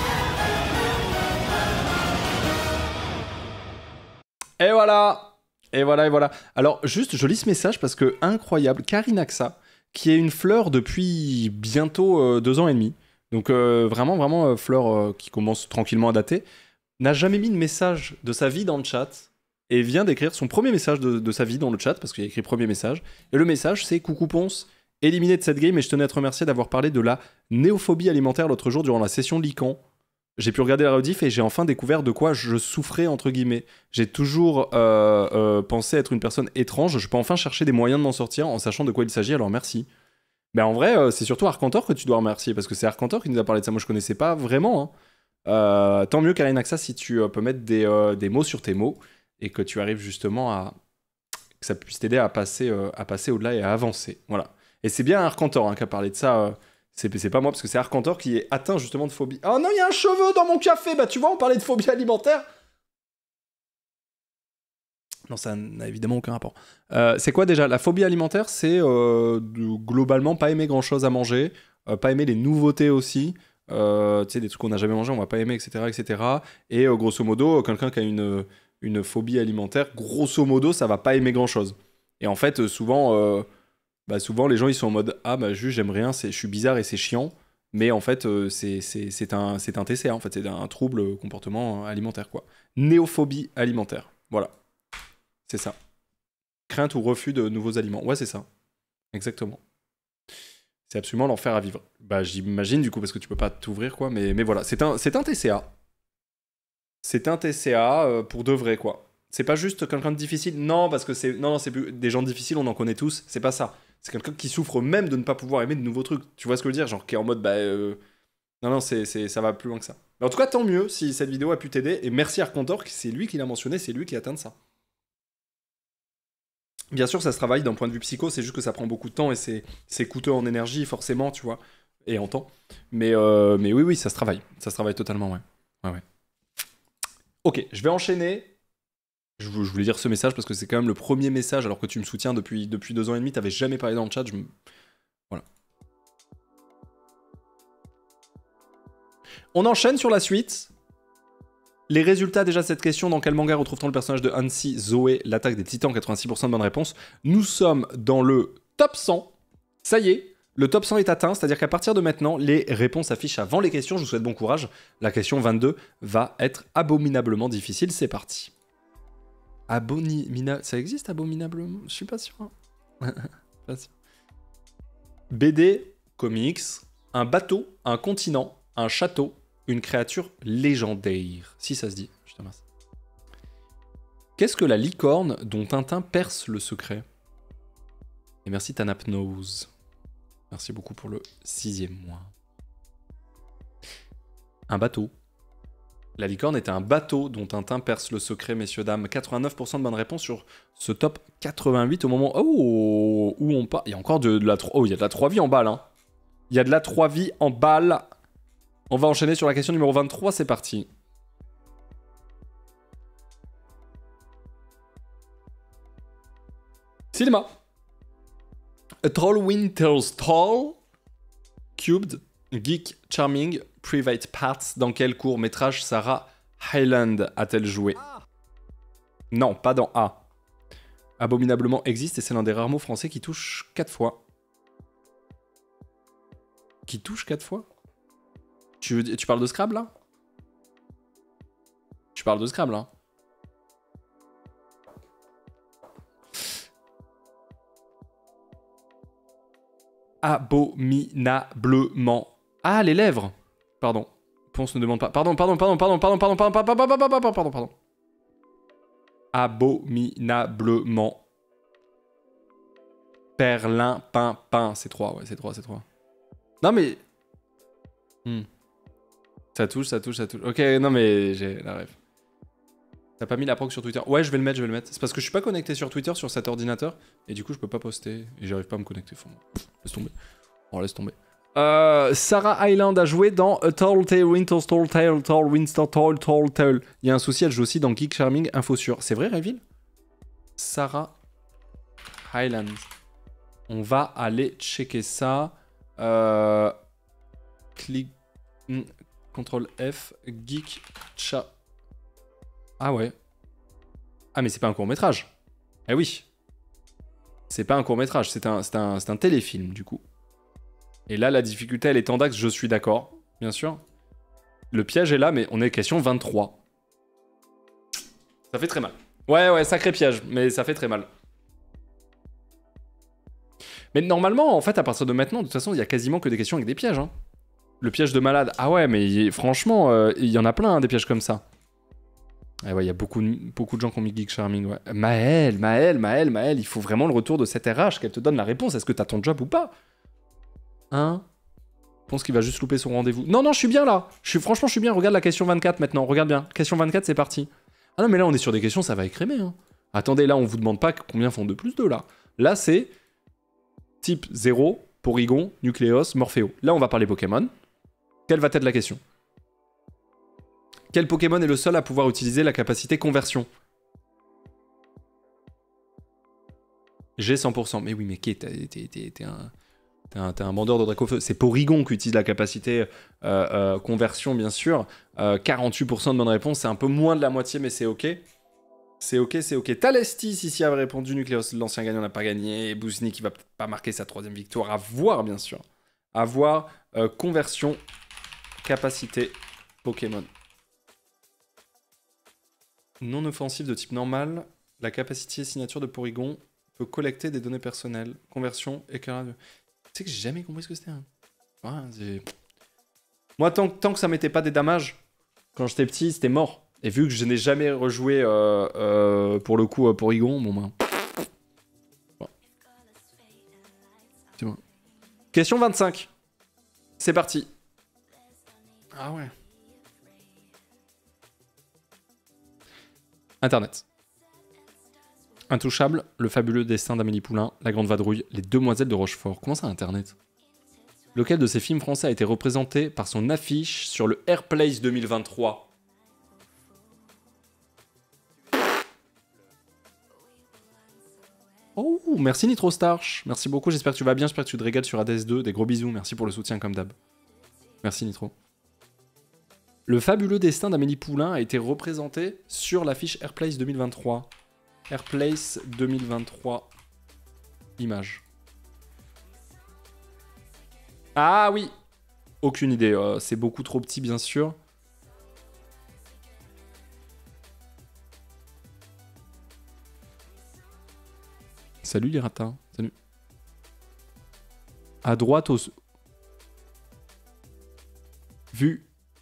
Et voilà. Et voilà, et voilà. Alors, juste, je lis ce message parce que, incroyable, Karinaxa, qui est une fleur depuis bientôt 2 ans et demi, donc vraiment fleur qui commence tranquillement à dater, n'a jamais mis de message de sa vie dans le chat et vient d'écrire son premier message de sa vie dans le chat, parce qu'il a écrit premier message. Et le message, c'est « Coucou Ponce, éliminé de cette game, et je tenais à te remercier d'avoir parlé de la néophobie alimentaire l'autre jour durant la session Lican. J'ai pu regarder la rediff et j'ai enfin découvert de quoi je souffrais, entre guillemets. J'ai toujours pensé être une personne étrange. Je peux enfin chercher des moyens de m'en sortir en sachant de quoi il s'agit, alors merci. » Mais en vrai, c'est surtout Arcantor que tu dois remercier, parce que c'est Arcantor qui nous a parlé de ça. Moi, je connaissais pas vraiment. Hein. Tant mieux, Karinaxa, si tu peux mettre des mots sur tes mots et que tu arrives justement à... que ça puisse t'aider à passer au-delà et à avancer. Voilà. Et c'est bien Arcantor hein, qui a parlé de ça. C'est pas moi, parce que c'est Arcantor qui est atteint justement de phobie. Oh non, il y a un cheveu dans mon café. Bah tu vois, on parlait de phobie alimentaire. Non, ça n'a évidemment aucun rapport. C'est quoi déjà? La phobie alimentaire, c'est globalement pas aimer grand-chose à manger, pas aimer les nouveautés aussi, tu sais, des trucs qu'on n'a jamais mangé, on va pas aimer, etc. etc. Et grosso modo, quelqu'un qui a une phobie alimentaire, grosso modo, ça va pas aimer grand-chose. Et en fait, souvent, les gens, ils sont en mode « Ah, bah juste, j'aime rien, je suis bizarre et c'est chiant. » Mais en fait, c'est un TCA, en fait, c'est un trouble comportement alimentaire, quoi. Néophobie alimentaire, voilà. C'est ça. Crainte ou refus de nouveaux aliments. Ouais, c'est ça. Exactement. C'est absolument l'enfer à vivre. Bah, j'imagine, du coup, parce que tu peux pas t'ouvrir, quoi. Mais voilà, c'est un TCA. C'est un TCA pour de vrai, quoi. C'est pas juste quelqu'un de difficile. Non, parce que c'est... Non, c'est plus... Des gens difficiles, on en connaît tous. C'est pas ça. C'est quelqu'un qui souffre même de ne pas pouvoir aimer de nouveaux trucs. Tu vois ce que je veux dire? Genre, qui est en mode, Non, ça va plus loin que ça. Mais en tout cas, tant mieux si cette vidéo a pu t'aider. Et merci Arcantor, c'est lui qui l'a mentionné, c'est lui qui a atteint ça. Bien sûr, ça se travaille d'un point de vue psycho, c'est juste que ça prend beaucoup de temps et c'est coûteux en énergie, forcément, tu vois, et en temps. Mais oui, ça se travaille. Ça se travaille totalement, ouais. Ouais. Ok, je vais enchaîner. Je voulais dire ce message parce que c'est quand même le premier message, alors que tu me soutiens depuis 2 ans et demi, t'avais jamais parlé dans le chat, Voilà. On enchaîne sur la suite. Les résultats déjà de cette question, dans quel manga retrouve-t-on le personnage de Hansi Zoé, l'attaque des titans, 86% de bonnes réponses. Nous sommes dans le top 100. Ça y est, le top 100 est atteint, c'est-à-dire qu'à partir de maintenant, les réponses s'affichent avant les questions. Je vous souhaite bon courage. La question 22 va être abominablement difficile. C'est parti. Ça existe abominablement? Je suis pas sûr. Hein. Pas sûr. BD, comics, un bateau, un continent, un château, une créature légendaire. Si ça se dit, je te remercie. Qu'est-ce que la licorne dont Tintin perce le secret? Et merci Tanapnose. Merci beaucoup pour le 6e mois. Un bateau. La licorne est un bateau dont Tintin perce le secret, messieurs, dames. 89% de bonnes réponses sur ce top 88 au moment où on part. Il y a encore de la... Oh, il y a de la 3 vies en balle, hein. Il y a de la 3 vies en balle. On va enchaîner sur la question numéro 23, c'est parti. Cinéma. A Tall Winter's Tall, Cubed, Geek Charming, Private Parts. Dans quel court-métrage Sarah Hyland a-t-elle joué? Non, pas dans A. Abominablement existe et c'est l'un des rares mots français qui touche 4 fois. Qui touche 4 fois? Tu parles de Scrabble, là? Tu parles de Scrabble, là? Abominablement. Ah, les lèvres. Pardon. Ponce ne demande pas. Pardon. Abominablement. Perlin, pain. C'est 3, ouais, c'est 3. Non, mais... Ça touche. Ok, non, mais j'ai la ref. T'as pas mis la proc sur Twitter? Ouais, je vais le mettre. C'est parce que je suis pas connecté sur Twitter sur cet ordinateur. Et du coup, je peux pas poster. Et j'arrive pas à me connecter. Laisse tomber. Oh, laisse tomber. Sarah Hyland a joué dans A Tall Tale, Winter's Tall Tale, Tall Winter Tall Tale. Il y a un souci, elle joue aussi dans Geek Charming, info sûre. C'est vrai, Rayville? Sarah Hyland. On va aller checker ça. Clic. Ctrl F. Geek Cha. Ah ouais. Ah, mais c'est pas un court-métrage. Eh oui. C'est pas un court-métrage, c'est un téléfilm, du coup. Et là, la difficulté, elle est en d'axe, je suis d'accord, bien sûr. Le piège est là, mais on est question 23. Ça fait très mal. Ouais, sacré piège, mais ça fait très mal. Mais normalement, en fait, à partir de maintenant, de toute façon, il y a quasiment que des questions avec des pièges. Hein. Le piège de malade. Ah ouais, mais franchement, il y en a plein, hein, des pièges comme ça. Ah ouais, il y a beaucoup de gens qui ont mis Geek Charming. Ouais. Maël, il faut vraiment le retour de cette RH, qu'elle te donne la réponse. Est-ce que t'as ton job ou pas? Hein? Je pense qu'il va juste louper son rendez-vous. Non, je suis bien là. Franchement, je suis bien. Regarde la question 24 maintenant. Regarde bien. Question 24, c'est parti. Ah non, mais là, on est sur des questions, ça va écrémer. Hein. Attendez, là, on vous demande pas combien font 2 plus 2, là. Là, c'est type 0, Porygon, Nucléos, Morpheo. Là, on va parler Pokémon. Quelle va être la question? Quel Pokémon est le seul à pouvoir utiliser la capacité conversion? J'ai 100%. Mais oui, mais qui t'es un bandeur de Dracofeu. C'est Porygon qui utilise la capacité conversion, bien sûr. 48% de bonnes réponses, c'est un peu moins de la moitié, mais c'est ok. C'est ok. Thalestis, ici, avait répondu. Nucléos, l'ancien gagnant, n'a pas gagné. Bouzny qui va peut-être pas marquer sa 3e victoire. À voir, bien sûr. À voir. Conversion, capacité, Pokémon. Non offensif de type normal. La capacité signature de Porygon peut collecter des données personnelles. Conversion, éclairage. Tu sais que j'ai jamais compris ce que c'était. Hein. Ouais, moi, tant que ça mettait pas des damages, quand j'étais petit, c'était mort. Et vu que je n'ai jamais rejoué, pour le coup, Porygon, bon ben... Bon. C'est bon. Question 25. C'est parti. Ah ouais. Internet. Intouchable, le fabuleux destin d'Amélie Poulain, la grande vadrouille, les demoiselles de Rochefort. Comment ça, Internet? Lequel de ces films français a été représenté par son affiche sur le Airplace 2023? Oh, merci Nitro Starch. Merci beaucoup, j'espère que tu vas bien, j'espère que tu te régales sur ADS2. Des gros bisous, merci pour le soutien comme d'hab. Merci Nitro. Le fabuleux destin d'Amélie Poulain a été représenté sur l'affiche Airplace 2023. Airplace 2023. Image. Ah oui. Aucune idée, c'est beaucoup trop petit bien sûr. Salut les ratins, salut. À droite au... Vu.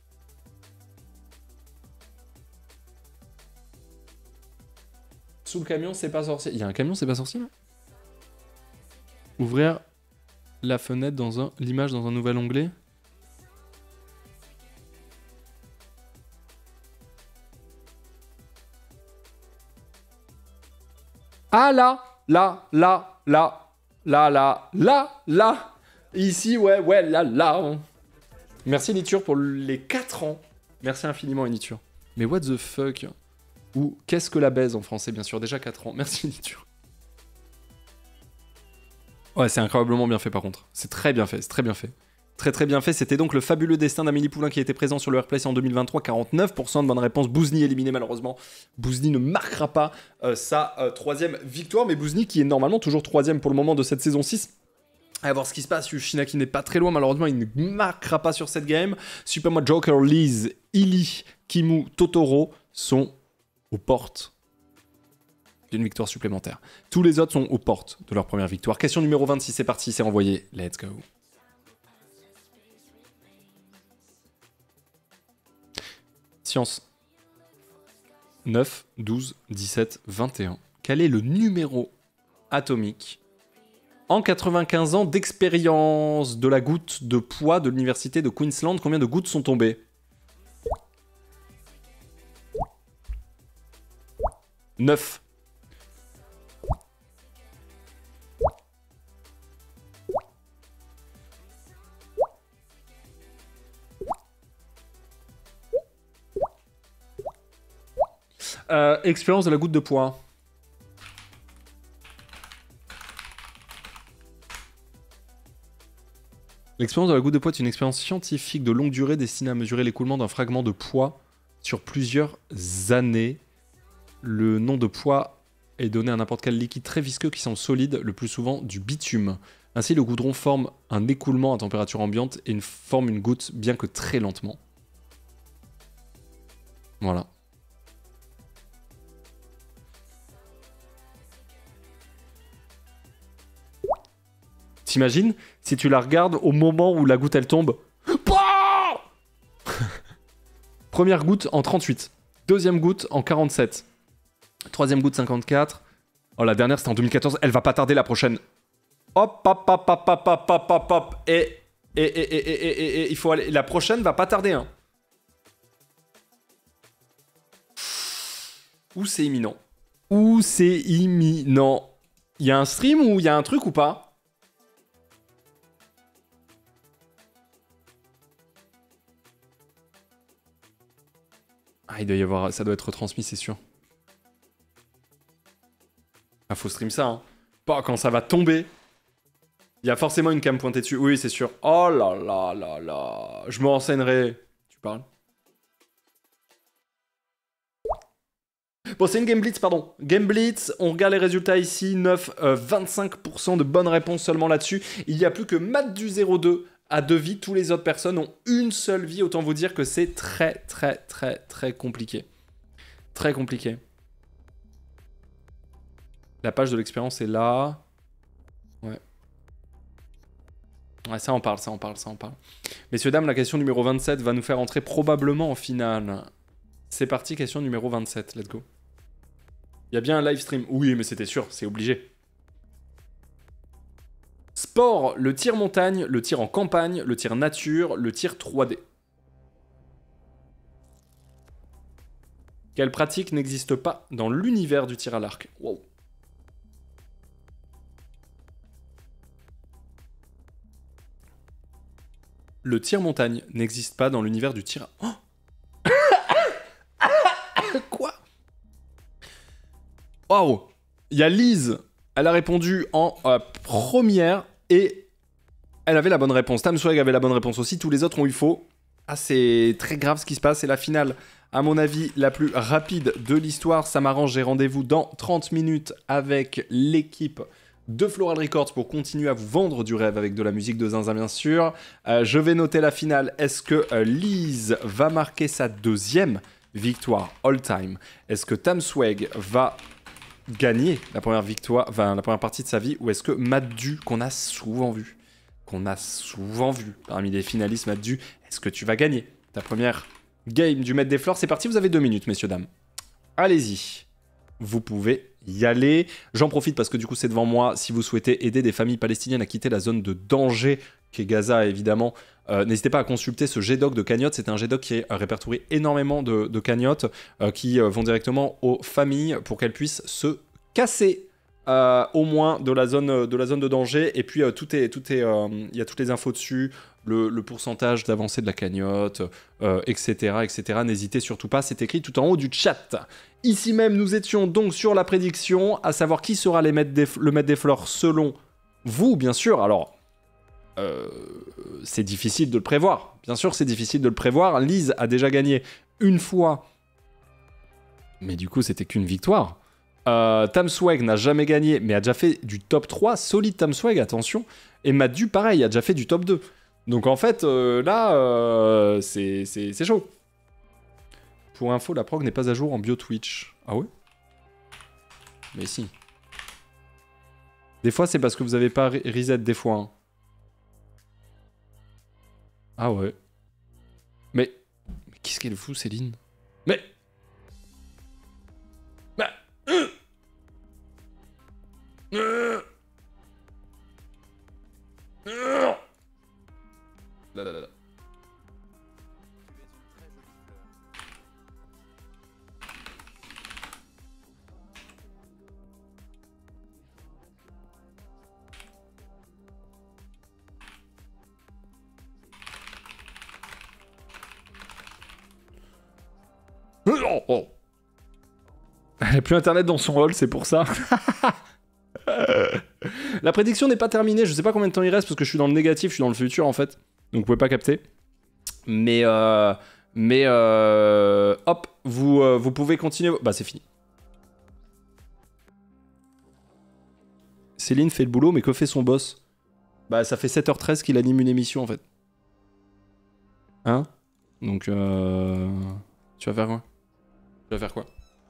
Sous le camion, c'est pas sorcier. Il y a un camion, c'est pas sorcier là? Ouvrir la fenêtre dans l'image dans un nouvel onglet. Ah là. Ici, ouais, là. Merci Niture pour les 4 ans. Merci infiniment Niture. Mais what the fuck? Ou qu'est-ce que la baise en français, bien sûr. Déjà 4 ans. Merci Niture. Ouais, c'est incroyablement bien fait par contre. C'est très bien fait, c'est très bien fait. Très bien fait. C'était donc le fabuleux destin d'Amélie Poulain qui était présent sur le Airplace en 2023. 49% de bonnes réponses. Bouzny éliminé malheureusement. Bouzny ne marquera pas sa 3e victoire. Mais Bouzny qui est normalement toujours 3e pour le moment de cette saison 6. À voir ce qui se passe. Yushina qui n'est pas très loin. Malheureusement, il ne marquera pas sur cette game. Super Mario Joker, Liz, Illy, Kimu, Totoro sont aux portes d'une victoire supplémentaire. Tous les autres sont aux portes de leur première victoire. Question numéro 26, c'est parti, c'est envoyé. Let's go. Science. 9, 12, 17, 21. Quel est le numéro atomique en 95 ans d'expérience de la goutte de poids de l'université de Queensland? Combien de gouttes sont tombées? 9. Expérience de la goutte de poids. L'expérience de la goutte de poids est une expérience scientifique de longue durée destinée à mesurer l'écoulement d'un fragment de poids sur plusieurs années. Le nom de poids est donné à n'importe quel liquide très visqueux qui semble solide, le plus souvent du bitume. Ainsi, le goudron forme un écoulement à température ambiante et forme une goutte, bien que très lentement. Voilà. T'imagines si tu la regardes au moment où la goutte elle tombe. Première goutte en 38. Deuxième goutte en 47. Troisième goutte 54. Oh, la dernière c'était en 2014. Elle va pas tarder la prochaine. Hop, hop, hop, hop, hop, hop, hop, hop, hop. Et il faut aller. La prochaine va pas tarder, hein. Ou c'est imminent. Ou c'est imminent. Il y a un stream ou il y a un truc ou pas? Ah, il doit y avoir... Ça doit être retransmis, c'est sûr. Ah, faut stream ça, hein. Pas quand ça va tomber. Il y a forcément une cam pointée dessus. Oui, c'est sûr. Oh là là là là. Je me renseignerai. Tu parles? Bon, c'est une Game Blitz, pardon. Game Blitz, on regarde les résultats ici. 25% de bonnes réponses seulement là-dessus. Il n'y a plus que Matt du 02 à 2 vies. Tous les autres personnes ont une seule vie. Autant vous dire que c'est très, très, très, très compliqué. Très compliqué. La page de l'expérience est là. Ouais. Ouais, ça en parle, ça en parle, ça en parle. Messieurs, dames, la question numéro 27 va nous faire entrer probablement en finale. C'est parti, question numéro 27. Let's go. Il y a bien un live stream. Oui, mais c'était sûr, c'est obligé. Sport, le tir montagne, le tir en campagne, le tir nature, le tir 3D. Quelle pratique n'existe pas dans l'univers du tir à l'arc? Wow. Le tir montagne n'existe pas dans l'univers du tir... Oh. Quoi? Waouh. Il y a Lise. Elle a répondu en première et elle avait la bonne réponse. Tamswag avait la bonne réponse aussi. Tous les autres ont eu faux. Ah, c'est très grave ce qui se passe. C'est la finale, à mon avis, la plus rapide de l'histoire. Ça m'arrange. J'ai rendez-vous dans 30 minutes avec l'équipe de Floral Records pour continuer à vous vendre du rêve avec de la musique de Zinzin, bien sûr. Je vais noter la finale. Est-ce que Lise va marquer sa deuxième victoire all-time? Est-ce que Tamswag va gagner la première victoire, enfin la première partie de sa vie, ou est-ce que Maddu, qu'on a souvent vu parmi les finalistes, Maddu, est-ce que tu vas gagner ta première game du Maître des Fleurs? C'est parti, vous avez 2 minutes, messieurs, dames. Allez-y, vous pouvez y aller. J'en profite parce que du coup c'est devant moi. Si vous souhaitez aider des familles palestiniennes à quitter la zone de danger qu'est Gaza, évidemment, n'hésitez pas à consulter ce G-Doc de cagnotte. C'est un G-Doc qui est répertorié énormément de cagnottes qui vont directement aux familles pour qu'elles puissent se casser au moins de la zone de danger. Et puis il y a toutes les infos dessus, le pourcentage d'avancée de la cagnotte, etc., etc. N'hésitez surtout pas, c'est écrit tout en haut du chat. Ici même, nous étions donc sur la prédiction, à savoir qui sera le maître des fleurs selon vous, bien sûr. Alors, c'est difficile de le prévoir. Bien sûr, c'est difficile de le prévoir. Lise a déjà gagné une fois, mais du coup, c'était qu'une victoire. Tamswag n'a jamais gagné, mais a déjà fait du top 3. Solide Tamswag, attention. Et Maddu, pareil, a déjà fait du top 2. Donc en fait, là, c'est chaud. Pour info, la prog n'est pas à jour en bio Twitch. Ah ouais? Mais si. Des fois, c'est parce que vous n'avez pas reset des fois. Hein. Ah ouais. Mais qu'est-ce qu'elle fout, Céline? Mais... Bah... Là, là, là, là. Oh. Elle n'a plus internet dans son hall, c'est pour ça. La prédiction n'est pas terminée, je sais pas combien de temps il reste parce que je suis dans le négatif, je suis dans le futur en fait. Donc vous pouvez pas capter. Mais hop, vous pouvez continuer. Bah c'est fini. Céline fait le boulot, mais que fait son boss? Bah, ça fait 7h13 qu'il anime une émission, en fait. Hein? Donc, tu vas faire quoi? Tu vas faire quoi?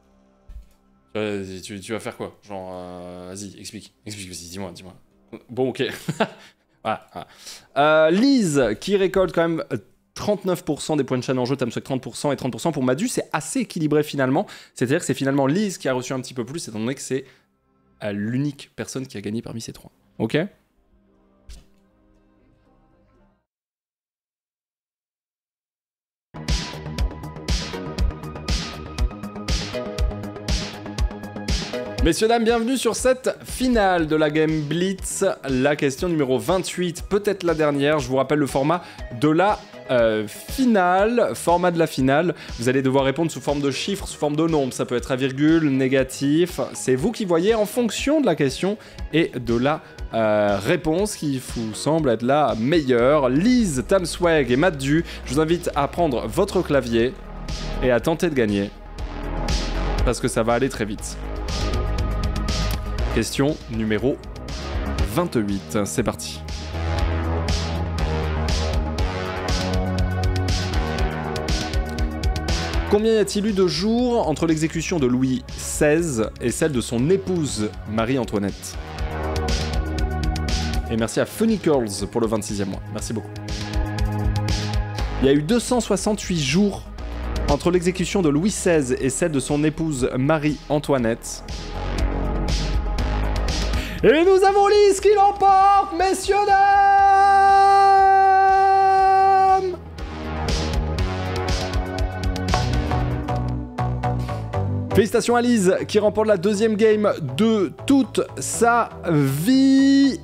Tu vas faire quoi? Genre, vas-y, explique. Explique, vas-y, dis-moi. Bon, ok. Voilà. Lise, qui récolte quand même 39% des points de chaîne en jeu, Tamswag 30% et 30% pour Madu, c'est assez équilibré finalement. C'est-à-dire que c'est finalement Lise qui a reçu un petit peu plus, étant donné que c'est l'unique personne qui a gagné parmi ces trois. Ok? Messieurs, dames, bienvenue sur cette finale de la Game Blitz. La question numéro 28, peut-être la dernière. Je vous rappelle le format de la finale. Format de la finale, vous allez devoir répondre sous forme de chiffres, sous forme de nombres. Ça peut être à virgule, négatif. C'est vous qui voyez en fonction de la question et de la réponse qui vous semble être la meilleure. Lise, Tamswag et Madu, je vous invite à prendre votre clavier et à tenter de gagner. Parce que ça va aller très vite. Question numéro 28, c'est parti. Combien y a-t-il eu de jours entre l'exécution de Louis XVI et celle de son épouse Marie-Antoinette? Et merci à Funny Curls pour le 26e mois, merci beaucoup. Il y a eu 268 jours entre l'exécution de Louis XVI et celle de son épouse Marie-Antoinette. Et nous avons Lise qui l'emporte, messieurs, dames! Félicitations à Lise qui remporte la deuxième game de toute sa vie.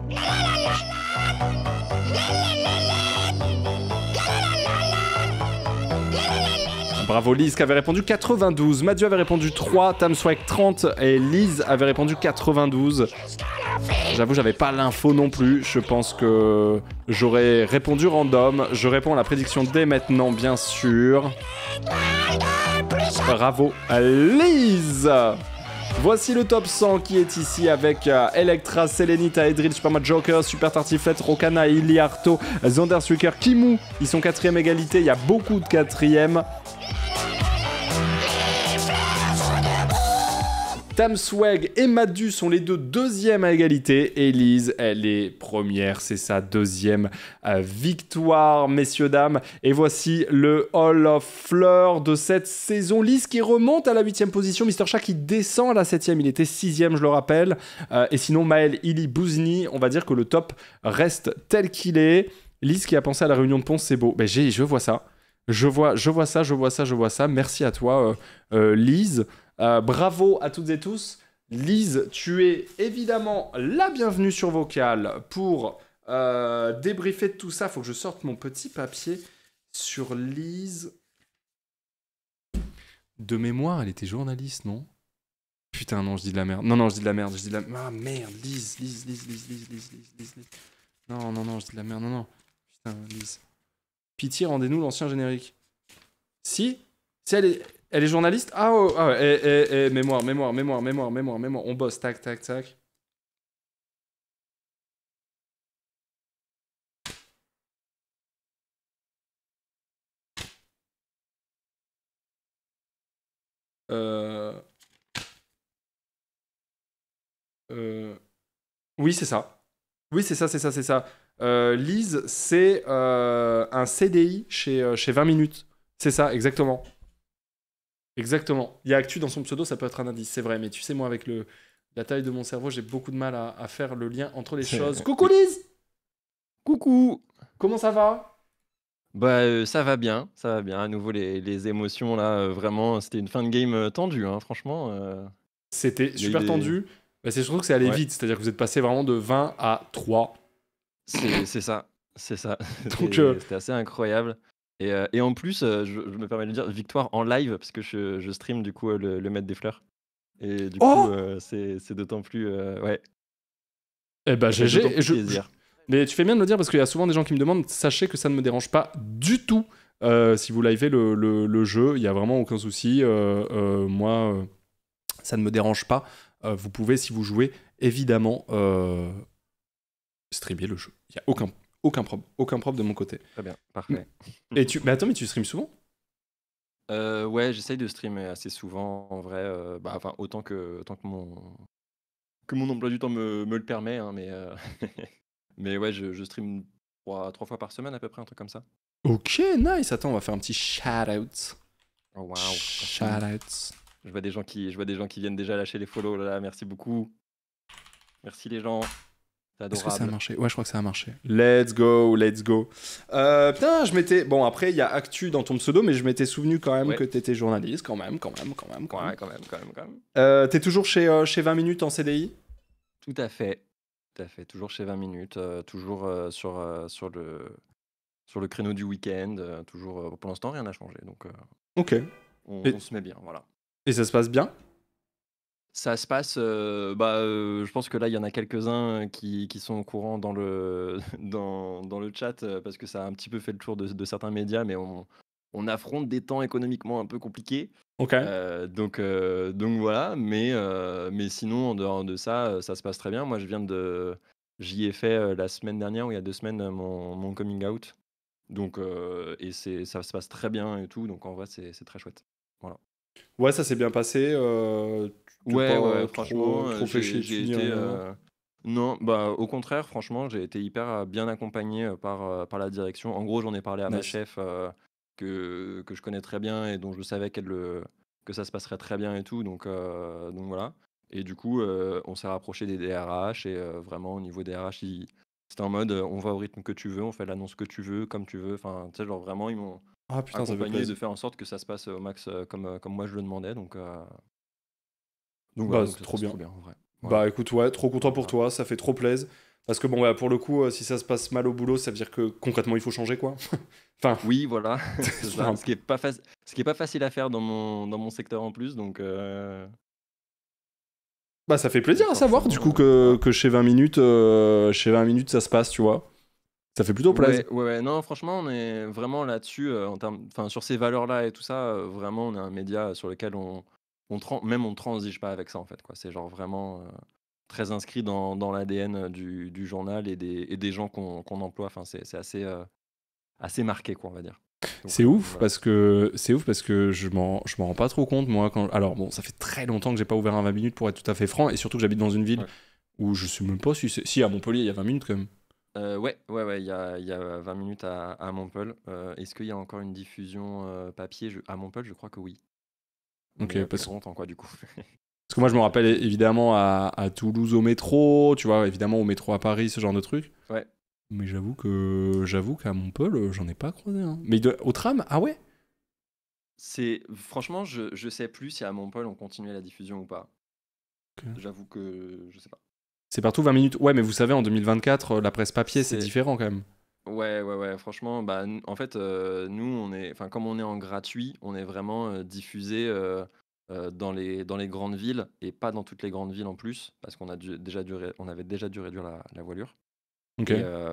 Bravo Lise qui avait répondu 92, Madu avait répondu 3, Tamswag 30 et Lise avait répondu 92. J'avoue, j'avais pas l'info non plus, je pense que j'aurais répondu random. Je réponds à la prédiction dès maintenant, bien sûr. Bravo Lise. Voici le top 100 qui est ici avec Electra, Selenita, Edril, Superman Joker, Super Tartiflette, Rokana, Iliarto, Zonderswicker, Kimu. Ils sont 4ème égalité, il y a beaucoup de 4ème. Tamswag et Madu sont les deux deuxièmes à égalité. Et Lise, elle est première. C'est sa deuxième victoire, messieurs, dames. Et voici le Hall of Fleur de cette saison. Lise qui remonte à la 8ème position. Mr. Chat qui descend à la 7ème. Il était 6ème, je le rappelle. Et sinon, Maël, Ili, Bouzni, on va dire que le top reste tel qu'il est. Lise qui a pensé à la réunion de Ponce, c'est beau. Ben, je vois ça. Je vois ça. Merci à toi, Lise. Bravo à toutes et tous. Lise, tu es évidemment la bienvenue sur Vocal pour débriefer de tout ça. Faut que je sorte mon petit papier sur Lise. De mémoire, elle était journaliste, non? Putain, non, je dis de la merde. Non, je dis de la merde. Ah merde, Lise. Non, je dis de la merde. Non. Putain, Lise. Pitié, rendez-nous l'ancien générique. Si elle est journaliste? Ah ouais, mémoire. On bosse, tac. Oui, c'est ça. C'est ça. Lise, c'est un CDI chez 20 minutes. C'est ça, exactement. Exactement. Il y a actu dans son pseudo, ça peut être un indice, c'est vrai. Mais tu sais, moi, avec la taille de mon cerveau, j'ai beaucoup de mal à faire le lien entre les choses. Coucou Lise! Coucou! Comment ça va? Bah, ça va bien. À nouveau, les émotions, là, vraiment, c'était une fin de game tendue, hein, franchement. C'était super tendu. Bah, c'est surtout que c'est allé Ouais. vite, c'est-à-dire que vous êtes passé vraiment de 20 à 3. C'est ça. Donc, C'était assez incroyable. Et en plus, je me permets de dire, victoire en live, parce que je stream, du coup, le Maître des Fleurs. Et du Oh coup, c'est d'autant plus... ouais, Eh ben, ça fait d'autant GG. plus plaisir. Mais tu fais bien de le dire parce qu'il y a souvent des gens qui me demandent. Sachez que ça ne me dérange pas du tout si vous livez le jeu. Il n'y a vraiment aucun souci. Moi, ça ne me dérange pas. vous pouvez, si vous jouez, évidemment streamer le jeu. Il n'y a aucun problème de mon côté. Très bien, parfait. Mais attends, mais tu streames souvent? Ouais, j'essaye de streamer assez souvent, en vrai. Enfin, autant que mon emploi du temps me le permet, hein, mais ouais, je stream 3 fois par semaine à peu près, un truc comme ça. Ok, nice. Attends, on va faire un petit shout-out. Oh, waouh. Shout-out. Je vois des gens qui viennent déjà lâcher les follow, là, merci beaucoup. Merci les gens. C'est Est-ce que ça a adorable. marché? Ouais, je crois que ça a marché. Let's go. Putain, je m'étais... Bon, après, il y a Actu dans ton pseudo, mais je m'étais souvenu quand même Ouais. que t'étais journaliste, quand même. Ouais, quand même. T'es toujours chez 20 minutes en CDI? Tout à fait. Toujours chez 20 minutes, toujours sur le créneau du week-end, toujours. Pour l'instant, rien n'a changé, donc Ok. on se met bien, voilà. Et ça se passe bien? Ça se passe, je pense que là, il y en a quelques-uns qui sont au courant dans le dans le chat, parce que ça a un petit peu fait le tour de certains médias, mais on affronte des temps économiquement un peu compliqués. Ok. Donc voilà, mais sinon, en dehors de ça, ça se passe très bien. Moi, j'y ai fait la semaine dernière ou il y a 2 semaines, mon coming out. Donc, ça se passe très bien et tout. Donc en vrai, c'est très chouette. Voilà. Ouais, ça s'est bien passé. Tu t'es Ouais, pas franchement, trop fait chier j'ai dessus, ni été. rien. Non, au contraire, franchement, j'ai été hyper bien accompagné par la direction. En gros, j'en ai parlé à ma Nice. chef que je connais très bien et dont je savais que ça se passerait très bien et tout. Donc voilà. Et du coup, on s'est rapproché des DRH et vraiment, au niveau des RH, c'était en mode on va au rythme que tu veux, on fait l'annonce que tu veux, comme tu veux. Enfin, tu sais, genre vraiment, ils m'ont Ah putain, ça fait accompagné de plaisir. faire en sorte que ça se passe au max comme moi je le demandais. Donc Bah, voilà, donc c'est ça se trop passe bien. trop bien en vrai. Voilà. Bah écoute, ouais, trop content pour Voilà. toi, ça fait trop plaisir. Parce que bon, ouais, pour le coup, si ça se passe mal au boulot, ça veut dire que concrètement, il faut changer, quoi. Enfin, Oui, voilà, c'est faire ça. un- Ce qui est pas facile à faire dans mon secteur en plus, donc bah ça fait plaisir à savoir, du coup, voilà. que chez 20 minutes, ça se passe, tu vois. Ça fait plutôt plaisir. Ouais, non, franchement, on est vraiment là-dessus, enfin, sur ces valeurs-là et tout ça, vraiment, on est un média sur lequel on transige pas avec ça, en fait, quoi. C'est genre vraiment très inscrit dans l'ADN du journal et des gens qu'on emploie. Enfin, c'est assez marqué, quoi, on va dire. Donc, C'est ouf, voilà. parce que je m'en rends pas trop compte, moi. Alors bon, ça fait très longtemps que j'ai pas ouvert un 20 minutes, pour être tout à fait franc, et surtout que j'habite dans une ville Ouais. où je sais même pas si c'est... Si, à Montpellier, il y a 20 minutes, quand même. Ouais, il y a 20 minutes à Montpellier. Est-ce qu'il y a encore une diffusion papier? À Montpellier, je crois que oui. Ok, Mais ça parce fait longtemps, quoi, du coup. que moi, je me rappelle évidemment à Toulouse au métro, tu vois, évidemment au métro à Paris, ce genre de truc. Ouais. Mais j'avoue qu'à Montpellier, j'en ai pas croisé un. Mais au tram, ah ouais? Franchement, je sais plus si à Montpellier on continuait la diffusion ou pas. Ok. J'avoue que je sais pas. C'est partout 20 minutes. Ouais, mais vous savez, en 2024, la presse papier, c'est C'est différent quand même. Ouais, franchement, en fait, nous, enfin, comme on est en gratuit, on est vraiment diffusé dans les grandes villes et pas dans toutes les grandes villes en plus, parce qu'on on avait déjà dû réduire la voilure. Ok.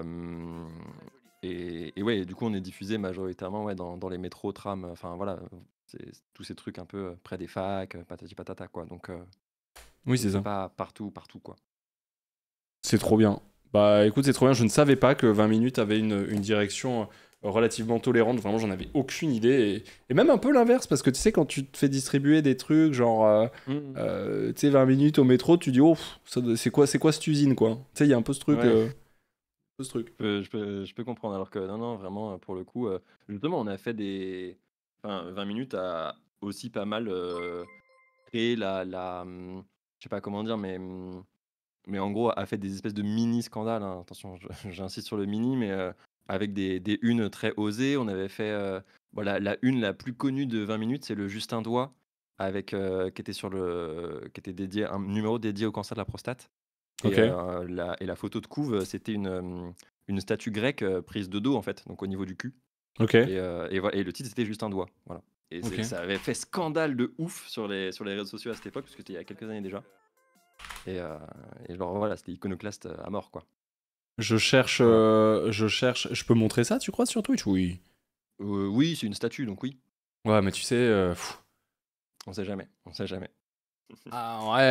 Et ouais, du coup, on est diffusé majoritairement dans les métros, trams, enfin voilà, c'est tous ces trucs un peu près des facs, patati patata, quoi. Donc, Oui, c'est c'est ça. pas partout, quoi. C'est trop bien. Bah écoute, c'est trop bien. Je ne savais pas que 20 minutes avait une direction relativement tolérante. Vraiment, j'en avais aucune idée. Et même un peu l'inverse, parce que tu sais, quand tu te fais distribuer des trucs, genre, tu sais, 20 minutes au métro, tu dis, oh, c'est quoi cette usine, quoi. Tu sais, il y a un peu ce truc. Ouais. Ce truc. Je peux comprendre. Alors que non, vraiment, pour le coup, justement, on a fait Enfin, 20 minutes a aussi pas mal créé je sais pas comment dire, mais en gros, a fait des espèces de mini-scandales, hein. Attention, j'insiste sur le mini, mais avec des unes très osées. On avait fait voilà, la une la plus connue de 20 minutes, c'est le Justin Doigt, qui était qui était dédié, un numéro dédié au cancer de la prostate. Et, Ok. la photo de couve, c'était une statue grecque prise de dos, en fait, donc au niveau du cul. Ok. Et le titre, c'était juste un doigt. Voilà. Et Ok. ça avait fait scandale de ouf sur les réseaux sociaux à cette époque, parce que c'était il y a quelques années déjà. Et genre, voilà, c'était iconoclaste à mort, quoi. Je cherche. Voilà. Je peux montrer ça, tu crois, sur Twitch? Oui. Oui, c'est une statue, donc oui, Ouais, mais tu sais. on sait jamais. Ah, en vrai,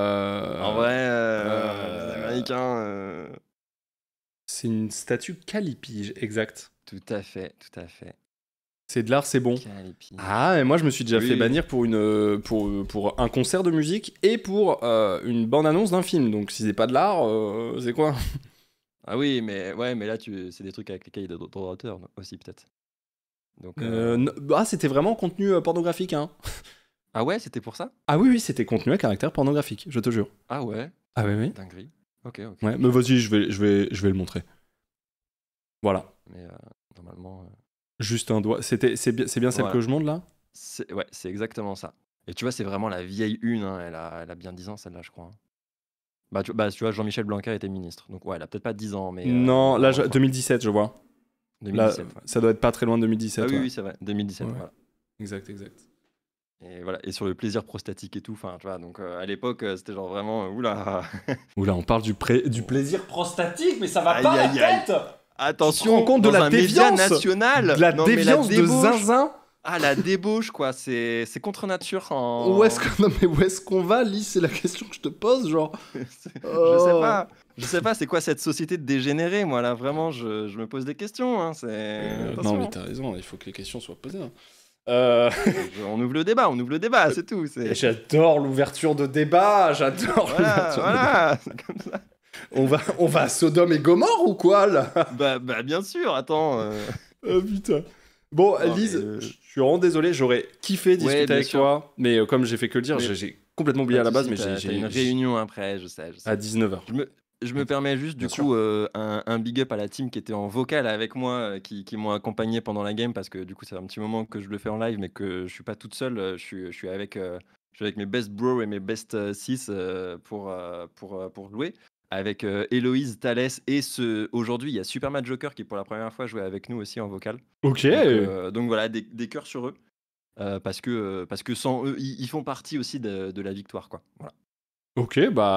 En vrai, les Américains. c'est une statue Calipige, exact. Tout à fait, tout à fait. C'est de l'art, c'est bon. Callipyge. Ah, et moi je me suis déjà Oui, fait oui. bannir pour un concert de musique et pour une bande-annonce d'un film. Donc si c'est pas de l'art, c'est quoi? Ah oui, mais ouais, mais là, c'est des trucs avec lesquels il y a d'autres d'auteur aussi, peut-être. Donc, Ah, c'était vraiment contenu pornographique, hein. Ah ouais, c'était pour ça? Ah oui, oui, c'était contenu à caractère pornographique, je te jure. Ah ouais, Ah oui, oui. dinguerie. Ok, ok. Ouais, mais vas-y, je vais le montrer. Voilà. Mais normalement, Juste un doigt. C'est bien celle Voilà. que je montre là? ouais, c'est exactement ça. Et tu vois, c'est vraiment la vieille une, hein, elle a bien 10 ans, celle-là, je crois, hein. Tu vois, Jean-Michel Blanquer était ministre. Donc ouais, elle a peut-être pas 10 ans, mais... Non, là, bon, enfin, 2017, je vois. 2017, Là, ouais. ça doit être pas très loin de 2017. Ah oui, ouais. oui, c'est vrai, 2017, Ouais. voilà. Exact, exact. Et voilà, et sur le plaisir prostatique et tout, enfin, tu vois, donc à l'époque, c'était genre vraiment, oula. Oula, on parle du plaisir prostatique, mais ça va Aïe, pas aïe, la aïe. tête! Attention, Tu te rends compte de dans la un média déviance, national. De la Non, mais déviance de débauche. zinzin? Ah, la débauche, quoi, c'est contre nature en... Où est-ce qu'on va, Lise? C'est la question que je te pose, genre. Je sais Oh. pas. Je sais pas, c'est quoi cette société de dégénérés, moi, là, vraiment, je me pose des questions, hein, Non, attention, mais t'as raison, il faut que les questions soient posées. Hein. on ouvre le débat, c'est tout. Et j'adore l'ouverture de débat, j'adore Voilà, l'ouverture de débat. voilà, c'est comme ça. On va à Sodome et Gomorre ou quoi, là? Bah, bien sûr, attends. Oh putain. Bon, Non, Lise, mais, je suis vraiment désolé, j'aurais kiffé discuter bien avec sûr. toi, mais comme j'ai fait que le dire, Mais- j'ai complètement oublié à la base, mais t'as une réunion après, je sais. à 19h. Je me permets juste, du Bien sûr. coup, un big up à la team qui était en vocal avec moi, qui m'ont accompagné pendant la game, parce que du coup, ça fait un petit moment que je le fais en live, mais que je suis pas toute seule. Je suis avec mes best bros et mes best 6 pour jouer. Avec Héloïse, Thalès et aujourd'hui, il y a Superman Joker qui, pour la première fois, jouait avec nous aussi en vocal. Ok. Donc voilà, des cœurs sur eux. Parce que sans eux, ils font partie aussi de la victoire, quoi. Voilà. Ok,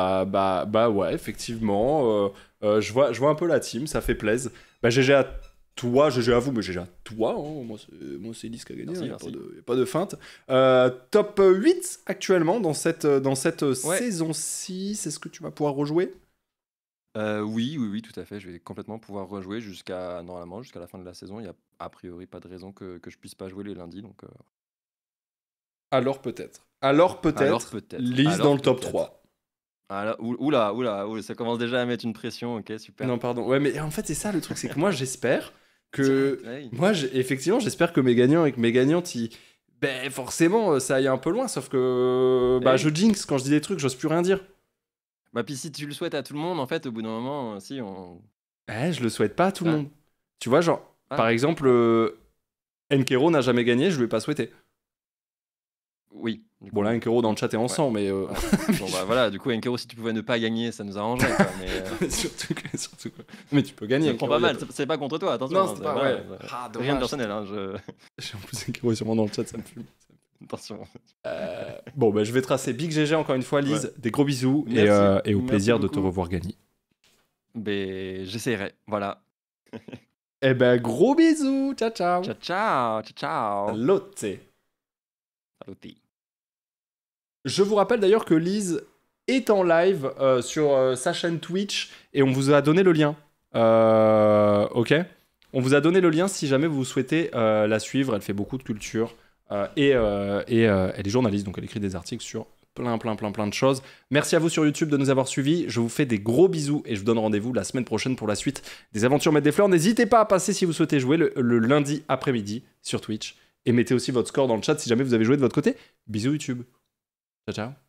bah ouais, effectivement. Je vois un peu la team, ça fait plaisir. Bah GG à toi, GG à vous, mais GG à toi. Hein. Moi, c'est Lise qui a gagné, Merci, il merci. n'y a pas de feinte. Top 8 actuellement dans cette Ouais. saison 6. Est-ce que tu vas pouvoir rejouer? Oui, tout à fait. Je vais complètement pouvoir rejouer normalement jusqu'à la fin de la saison. Il n'y a a priori pas de raison que je puisse pas jouer les lundis. Donc, Alors peut-être. Alors peut-être. peut-être. Lise Alors dans le top peut-être. 3. Oula, ça commence déjà à mettre une pression. Ok, super. Non, pardon. Ouais, mais en fait, c'est ça le truc, c'est que moi, j'espère que. Ouais. Moi, effectivement, j'espère que mes gagnants et que mes gagnantes, ben, forcément, ça aille un peu loin, sauf que. Bah, Ouais. je jinx quand je dis des trucs, j'ose plus rien dire. Bah, puis si tu le souhaites à tout le monde, en fait, au bout d'un moment, si on. Je le souhaite pas à tout le Ah. monde. Tu vois, genre, Ah. par exemple, Enkero n'a jamais gagné, je lui ai pas souhaité. Oui. du Bon, coup. là, Enkero dans le chat est en sang, mais. Ouais. Bon, bah voilà, du coup, Enkero, si tu pouvais ne pas gagner, ça nous arrangerait. Quoi, mais, surtout que. Mais tu peux gagner. je prends Enkero, pas y a mal, c'est pas contre toi, attention. Non, hein, c'est pas. voilà, Ouais. Ah, dommage. Rien de personnel, hein, En plus, Enkero est sûrement dans le chat, ça me fume. attention. Bon, bah, je vais tracer Big GG encore une fois, Lise. Des gros bisous Merci. et au Merci plaisir de te beaucoup. revoir gagner. Mais j'essaierai, voilà. Eh ben, gros bisous. Ciao, ciao. Ciao. Lotte. Saluti. Je vous rappelle d'ailleurs que Lise est en live sur sa chaîne Twitch et on vous a donné le lien. Ok. On vous a donné le lien si jamais vous souhaitez la suivre. Elle fait beaucoup de culture et elle est journaliste, donc elle écrit des articles sur plein de choses. Merci à vous sur YouTube de nous avoir suivis. Je vous fais des gros bisous et je vous donne rendez-vous la semaine prochaine pour la suite des aventures Mettre des Fleurs. N'hésitez pas à passer si vous souhaitez jouer le lundi après-midi sur Twitch et mettez aussi votre score dans le chat si jamais vous avez joué de votre côté. Bisous YouTube. Ciao, ciao.